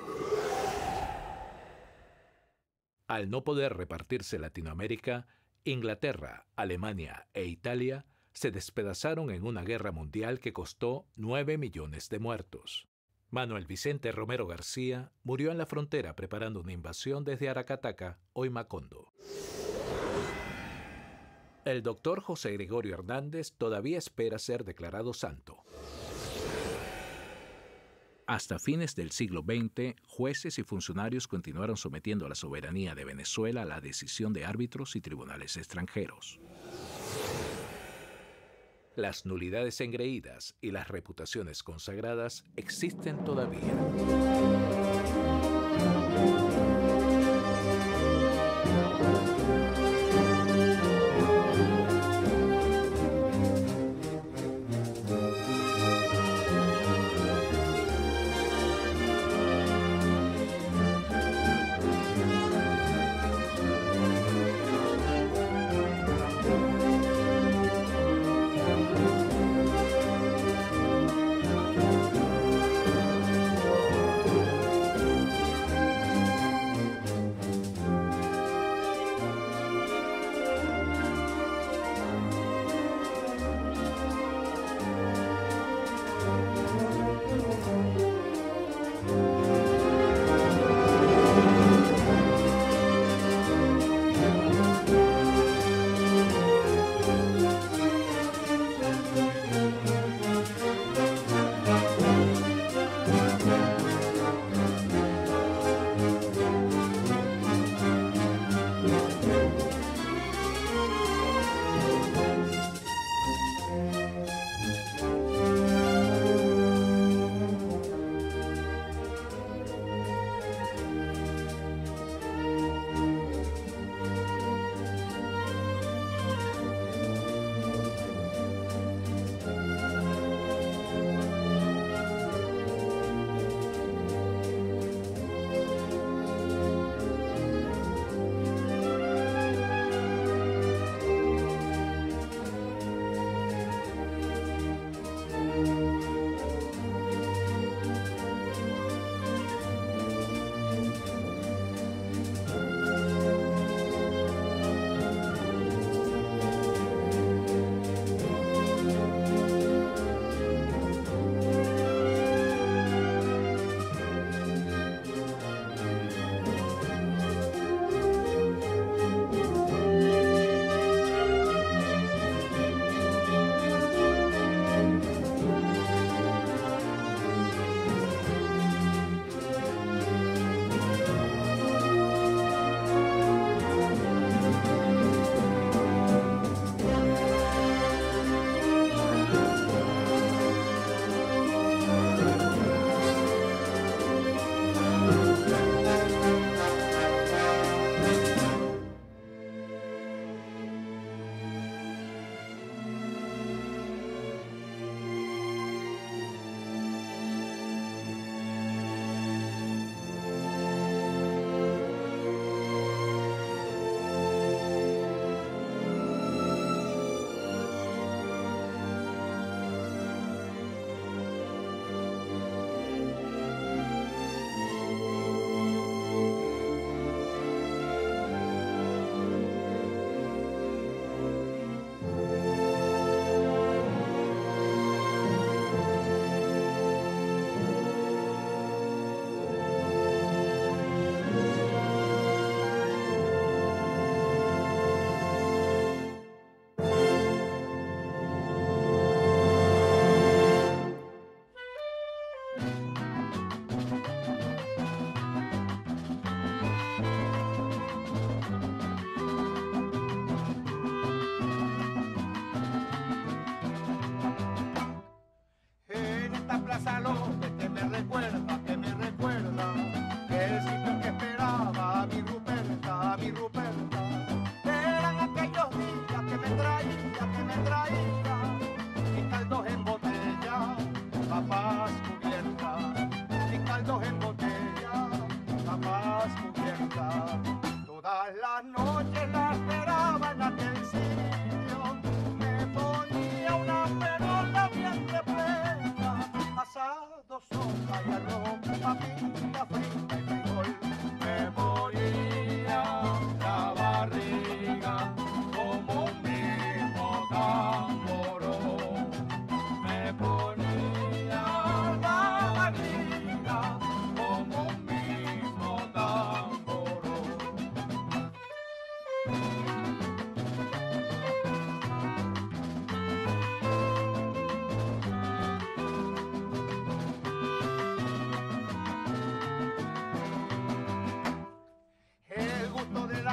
Al no poder repartirse Latinoamérica, Inglaterra, Alemania e Italia se despedazaron en una guerra mundial que costó 9 millones de muertos. Manuel Vicente Romero García murió en la frontera preparando una invasión desde Aracataca, hoy Macondo. El doctor José Gregorio Hernández todavía espera ser declarado santo. Hasta fines del siglo XX, jueces y funcionarios continuaron sometiendo a la soberanía de Venezuela a la decisión de árbitros y tribunales extranjeros. Las nulidades engreídas y las reputaciones consagradas existen todavía.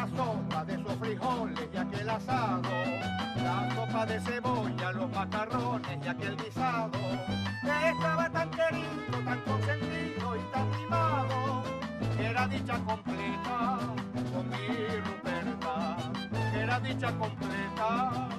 la sopa de esos frijoles y aquel asado, la sopa de cebolla, los macarrones y aquel guisado, que estaba tan querido, tan consentido y tan mimado, que era dicha completa con mi Ruperta, que era dicha completa